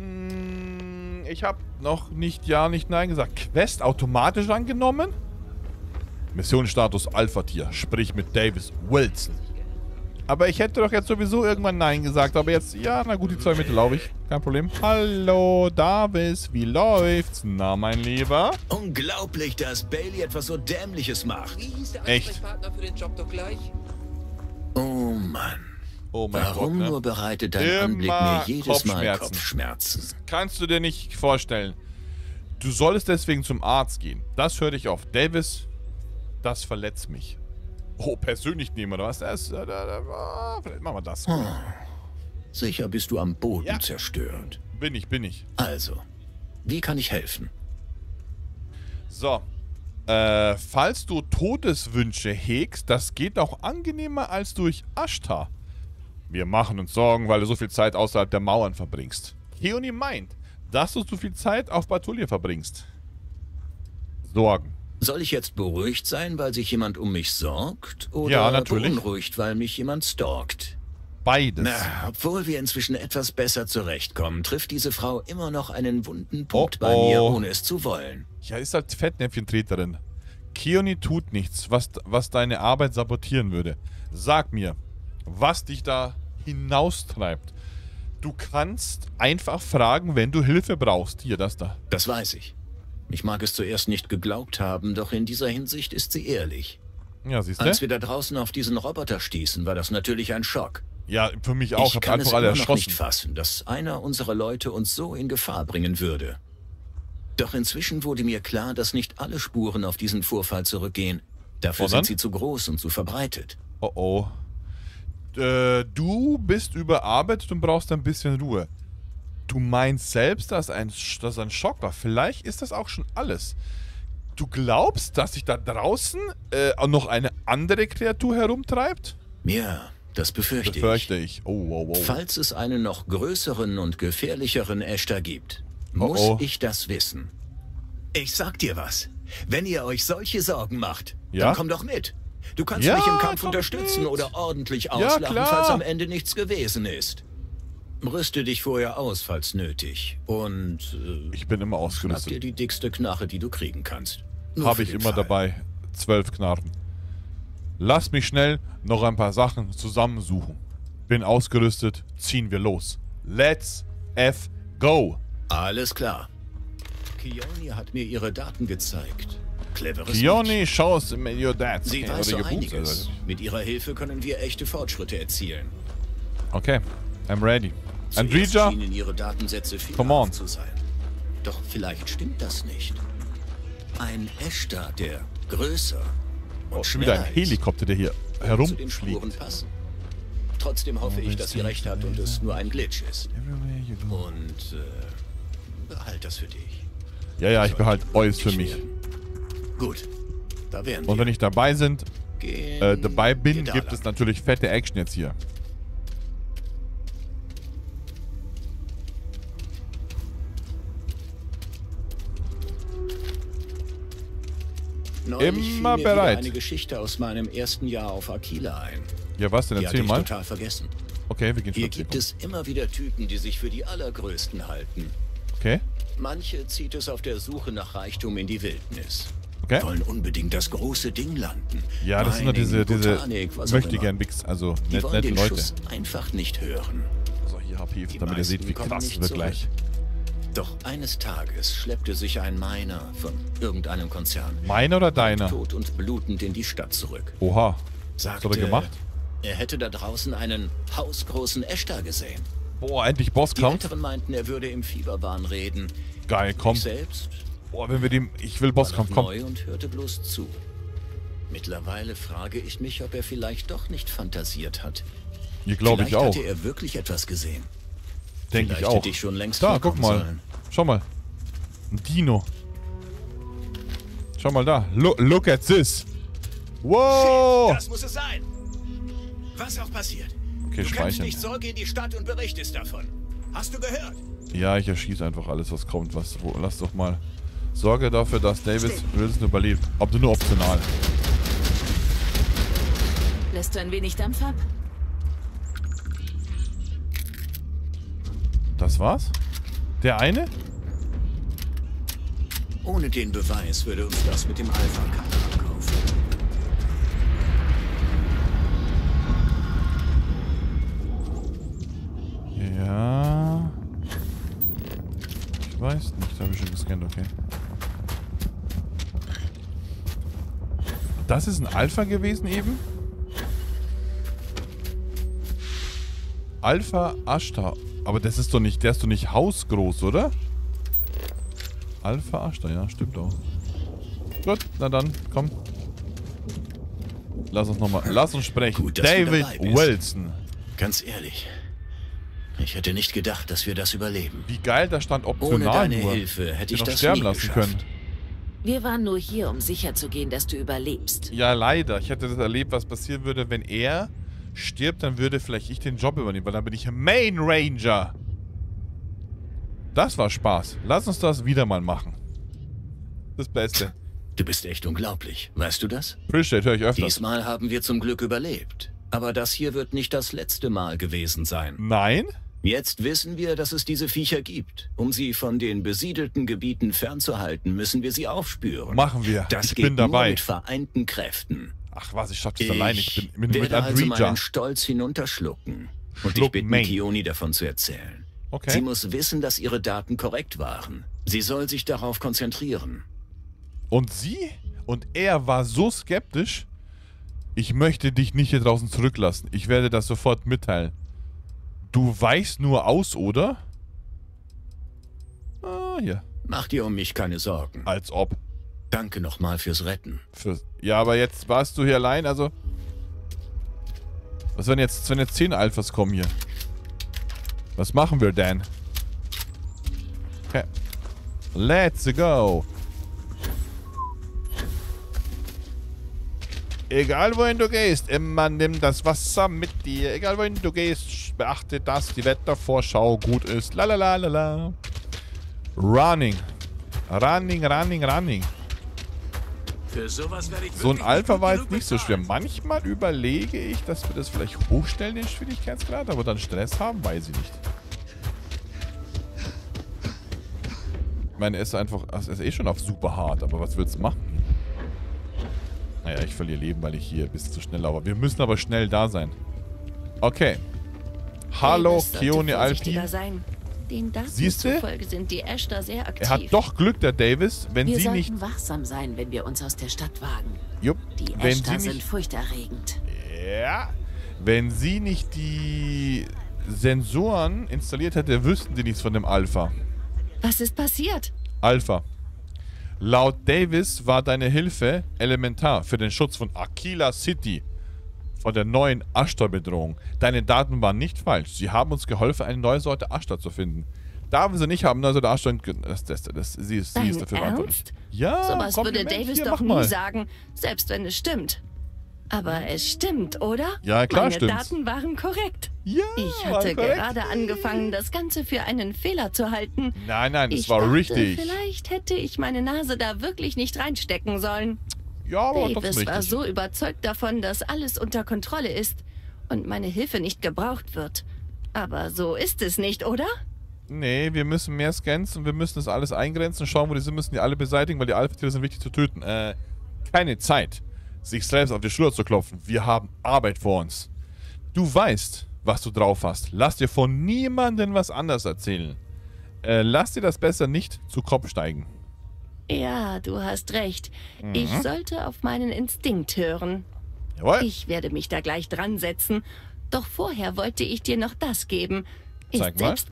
Speaker 1: Ich habe noch nicht Ja, nicht Nein gesagt. Quest automatisch angenommen? Missionsstatus Alpha-Tier. Sprich mit Davis Wilson. Aber ich hätte doch jetzt sowieso irgendwann Nein gesagt. Aber jetzt, ja, na gut, die 2 Meter laufe ich. Kein Problem. Hallo, Davis. Wie läuft's? Na, mein Lieber?
Speaker 4: Unglaublich, dass Bailey etwas so Dämliches macht.
Speaker 12: Wie hieß der
Speaker 1: Echt?
Speaker 12: Ansprechpartner für den Job doch gleich?
Speaker 4: Oh Mann.
Speaker 1: Oh mein Gott,
Speaker 4: Warum
Speaker 1: ne?
Speaker 4: nur bereitet dein Anblick mir jedes Mal Kopfschmerzen?
Speaker 1: Kannst du dir nicht vorstellen. Du solltest deswegen zum Arzt gehen. Das höre ich auf. Davis, das verletzt mich. Oh, persönlich nehmen oder was? Vielleicht machen wir das.
Speaker 4: Sicher bist du am Boden zerstört.
Speaker 1: Bin ich.
Speaker 4: Also, wie kann ich helfen?
Speaker 1: So. Falls du Todeswünsche hegst, das geht auch angenehmer als durch Ashtar. Wir machen uns Sorgen, weil du so viel Zeit außerhalb der Mauern verbringst. Keoni meint, dass du so viel Zeit auf Patrouille verbringst. Sorgen.
Speaker 4: Soll ich jetzt beruhigt sein, weil sich jemand um mich sorgt? Oder
Speaker 1: ja, natürlich.
Speaker 4: Beunruhigt, weil mich jemand stalkt?
Speaker 1: Beides.
Speaker 4: Na, obwohl wir inzwischen etwas besser zurechtkommen, trifft diese Frau immer noch einen wunden Punkt bei mir, ohne es zu wollen.
Speaker 1: Ja, ist halt Fettnäpfchentreterin. Keoni tut nichts, was deine Arbeit sabotieren würde. Sag mir, was dich da hinaustreibt. Du kannst einfach fragen, wenn du Hilfe brauchst. Hier, das da.
Speaker 4: Das weiß ich. Ich mag es zuerst nicht geglaubt haben, doch in dieser Hinsicht ist sie ehrlich.
Speaker 1: Ja, siehst du?
Speaker 4: Als wir da draußen auf diesen Roboter stießen, war das natürlich ein Schock.
Speaker 1: Ja, für mich auch.
Speaker 4: Ich kann es immer noch nicht fassen, dass einer unserer Leute uns so in Gefahr bringen würde. Doch inzwischen wurde mir klar, dass nicht alle Spuren auf diesen Vorfall zurückgehen. Dafür sind sie zu groß und zu verbreitet.
Speaker 1: Oh oh. Du bist überarbeitet und brauchst ein bisschen Ruhe. Du meinst selbst, dass ein Schock war. Vielleicht ist das auch schon alles. Du glaubst, dass sich da draußen noch eine andere Kreatur herumtreibt?
Speaker 4: Ja, das befürchte ich.
Speaker 1: Oh.
Speaker 4: Falls es einen noch größeren und gefährlicheren Ashtar gibt, muss ich das wissen. Ich sag dir was. Wenn ihr euch solche Sorgen macht, dann komm doch mit. Du kannst mich im Kampf unterstützen oder ordentlich auslachen, falls am Ende nichts gewesen ist. Rüste dich vorher aus, falls nötig. Und
Speaker 1: ich bin immer ausgerüstet.
Speaker 4: Schnapp dir die dickste Knarre, die du kriegen kannst.
Speaker 1: Habe ich immer dabei. 12 Knarren. Lass mich schnell noch ein paar Sachen zusammensuchen. Bin ausgerüstet. Ziehen wir los. Let's go.
Speaker 4: Alles klar. Keoni hat mir ihre Daten gezeigt. Cleveres
Speaker 1: Keoni shows me your data.
Speaker 4: Sie weiß so einiges. Mit ihrer Hilfe können wir echte Fortschritte erzielen.
Speaker 1: Okay, I'm ready. Andrija,
Speaker 4: schienen ihre Datensätze viel zu sein. Doch vielleicht stimmt das nicht. Ein Ashtar, der größer und
Speaker 1: schon wieder ein Helikopter, der hier herumfliegt.
Speaker 4: Zu den Spuren passen. Trotzdem hoffe ich, dass sie recht hat und es nur ein Glitch ist. Und behalt das für dich.
Speaker 1: Ja, ich behalte alles für mich.
Speaker 4: Gut, da wären wir.
Speaker 1: Und wenn ich dabei bin, gibt es natürlich fette Action jetzt hier. Immer bereit.
Speaker 4: Eine Geschichte aus meinem ersten Jahr auf Aquila ein.
Speaker 1: Ja, was denn? Erzähl mal.
Speaker 4: Total vergessen.
Speaker 1: Okay, wir gehen
Speaker 4: Hier gibt es immer wieder Typen, die sich für die Allergrößten halten.
Speaker 1: Okay.
Speaker 4: Manche zieht es auf der Suche nach Reichtum in die Wildnis.
Speaker 1: Okay.
Speaker 4: Wollen unbedingt das große Ding landen.
Speaker 1: Ja, das sind nur diese möchte gern Wix, also nette
Speaker 4: den
Speaker 1: Leute.
Speaker 4: Schuss einfach nicht hören.
Speaker 1: So, hier HP, damit ihr seht, wie krass es wird gleich.
Speaker 4: Doch eines Tages schleppte sich ein Miner von irgendeinem Konzern.
Speaker 1: Meiner oder deiner?
Speaker 4: Tot und blutend in die Stadt zurück.
Speaker 1: Oha.
Speaker 4: Sagte,
Speaker 1: was hat er gemacht?
Speaker 4: Er hätte da draußen einen hausgroßen Ashtar gesehen.
Speaker 1: Boah, endlich Bosskampf.
Speaker 4: Die Älteren meinten, er würde im Fieberwahn reden.
Speaker 1: Geil, komm.
Speaker 4: Ich selbst?
Speaker 1: Boah, wenn wir dem... Ich will Bosskampf, komm.
Speaker 4: Neu und hörte bloß zu. Mittlerweile frage ich mich, ob er vielleicht doch nicht fantasiert hat.
Speaker 1: Hier glaube ich auch.
Speaker 4: Hatte er wirklich etwas gesehen?
Speaker 1: Denke ich auch.
Speaker 4: Hätte ich schon längst
Speaker 1: da, guck mal.
Speaker 4: Sollen.
Speaker 1: Schau mal. Ein Dino. Schau mal da. Look at this. Wow.
Speaker 4: Shit, das muss es sein. Was auch passiert.
Speaker 1: Okay,
Speaker 4: du
Speaker 1: speichern.
Speaker 4: kämpfst nicht Sorge in die Stadt und berichtest davon. Hast du gehört?
Speaker 1: Ja, ich erschieße einfach alles, was kommt. Lass doch mal. Sorge dafür, dass Davis Wilson überlebt. Ob nur optional.
Speaker 11: Lässt du ein wenig Dampf ab?
Speaker 1: Das war's? Der eine?
Speaker 4: Ohne den Beweis würde uns das mit dem Alpha keiner abkaufen.
Speaker 1: Ja. Ich weiß nicht, habe ich schon gescannt, okay. Das ist ein Alpha gewesen eben? Alpha Ashtar. Aber das ist doch nicht, der ist doch nicht hausgroß, oder? Alpha Ashtar, ja, stimmt auch. Gut, na dann, komm. Lass uns sprechen.
Speaker 4: Gut,
Speaker 1: David Wilson.
Speaker 4: Ganz ehrlich, ich hätte nicht gedacht, dass wir das überleben.
Speaker 1: Wie geil, da stand optional.
Speaker 4: Ohne deine
Speaker 1: nur.
Speaker 4: Hilfe hätte ich
Speaker 1: noch
Speaker 4: das
Speaker 1: sterben
Speaker 4: nie
Speaker 1: lassen
Speaker 4: geschafft.
Speaker 1: können.
Speaker 12: Wir waren nur hier, um sicherzugehen, dass du überlebst.
Speaker 1: Ja, leider. Ich hätte das erlebt, was passieren würde, wenn er stirbt, dann würde vielleicht ich den Job übernehmen, weil dann bin ich Main Ranger. Das war Spaß. Lass uns das wieder mal machen. Das Beste.
Speaker 4: Du bist echt unglaublich. Weißt du das?
Speaker 1: Appreciate, höre ich öfters.
Speaker 4: Diesmal haben wir zum Glück überlebt. Aber das hier wird nicht das letzte Mal gewesen sein.
Speaker 1: Nein?
Speaker 4: Jetzt wissen wir, dass es diese Viecher gibt. Um sie von den besiedelten Gebieten fernzuhalten, müssen wir sie aufspüren.
Speaker 1: Machen wir.
Speaker 4: Das
Speaker 1: ich
Speaker 4: geht
Speaker 1: bin dabei.
Speaker 4: nur mit vereinten Kräften.
Speaker 1: Ach was, ich schaff das allein. Ich bin
Speaker 4: werde
Speaker 1: mit einem
Speaker 4: also
Speaker 1: Reacher.
Speaker 4: meinen Stolz hinunterschlucken. Und ich bitte Kioni davon zu erzählen.
Speaker 1: Okay.
Speaker 4: Sie muss wissen, dass ihre Daten korrekt waren. Sie soll sich darauf konzentrieren.
Speaker 1: Und sie? Und er war so skeptisch. Ich möchte dich nicht hier draußen zurücklassen. Ich werde das sofort mitteilen. Du weichst nur aus, oder? Ah, hier.
Speaker 4: Mach dir um mich keine Sorgen.
Speaker 1: Als ob.
Speaker 4: Danke nochmal fürs Retten.
Speaker 1: Ja, aber jetzt warst du hier allein, also... Was wenn jetzt 10 Alphas kommen hier? Was machen wir denn? Okay. Let's go. Egal wohin du gehst, immer nimm das Wasser mit dir. Egal wohin du gehst, beachte, dass die Wettervorschau gut ist. Lalalala. Running. Running.
Speaker 4: Für sowas werde ich
Speaker 1: So ein Alpha war jetzt nicht so schwer. Manchmal überlege ich, dass wir das vielleicht hochstellen, den Schwierigkeitsgrad, aber dann Stress haben, weiß ich nicht. Ich meine, er ist einfach, er ist eh schon auf super hart, aber was willst du machen? Naja, ich verliere Leben, weil ich hier ein bisschen zu schnell laufe. Wir müssen aber schnell da sein. Okay. Hallo, Kioni Alpin.
Speaker 8: Den Daten
Speaker 1: Siehst du?
Speaker 8: zufolge sind die Ashtar sehr aktiv.
Speaker 1: Er hat doch Glück, der Davis, wenn
Speaker 12: wir
Speaker 1: sie
Speaker 12: sollten
Speaker 1: nicht...
Speaker 12: wachsam sein, wenn wir uns aus der Stadt wagen.
Speaker 1: Jupp.
Speaker 12: Die
Speaker 1: Wenn
Speaker 12: Ashtar
Speaker 1: sie
Speaker 12: sind
Speaker 1: nicht...
Speaker 12: furchterregend.
Speaker 1: Ja. Wenn sie nicht die Sensoren installiert hätte, wüssten sie nichts von dem Alpha.
Speaker 8: Was ist passiert?
Speaker 1: Alpha. Laut Davis war deine Hilfe elementar für den Schutz von Aquila City. Von der neuen Ashtar-Bedrohung. Deine Daten waren nicht falsch. Sie haben uns geholfen, eine neue Sorte Ashtar zu finden. Da wir sie nicht haben, also der Ashtar... Sie ist dafür verantwortlich. Ja,
Speaker 8: sowas würde Davis doch nie sagen, selbst wenn es stimmt. Aber es stimmt, oder?
Speaker 1: Ja, klar
Speaker 8: Meine
Speaker 1: stimmt's.
Speaker 8: Daten waren korrekt.
Speaker 1: Ja,
Speaker 8: ich hatte gerade angefangen, das Ganze für einen Fehler zu halten.
Speaker 1: Nein, es
Speaker 8: ich
Speaker 1: war
Speaker 8: dachte,
Speaker 1: richtig.
Speaker 8: Vielleicht hätte ich meine Nase da wirklich nicht reinstecken sollen.
Speaker 1: Ja, aber
Speaker 8: Davis
Speaker 1: trotzdem
Speaker 8: war
Speaker 1: richtig.
Speaker 8: so überzeugt davon, dass alles unter Kontrolle ist und meine Hilfe nicht gebraucht wird. Aber so ist es nicht, oder?
Speaker 1: Nee, wir müssen mehr Scans und wir müssen das alles eingrenzen, schauen, wo die sind, müssen die alle beseitigen, weil die Alpha-Tiere sind wichtig zu töten. Keine Zeit, sich selbst auf die Schulter zu klopfen. Wir haben Arbeit vor uns. Du weißt, was du drauf hast. Lass dir von niemandem was anderes erzählen. Lass dir das besser nicht zu Kopf steigen.
Speaker 8: Ja, du hast recht. Ich sollte auf meinen Instinkt hören.
Speaker 1: Jawohl.
Speaker 8: Ich werde mich da gleich dran setzen. Doch vorher wollte ich dir noch das geben.
Speaker 1: Zeig mal.
Speaker 8: Selbst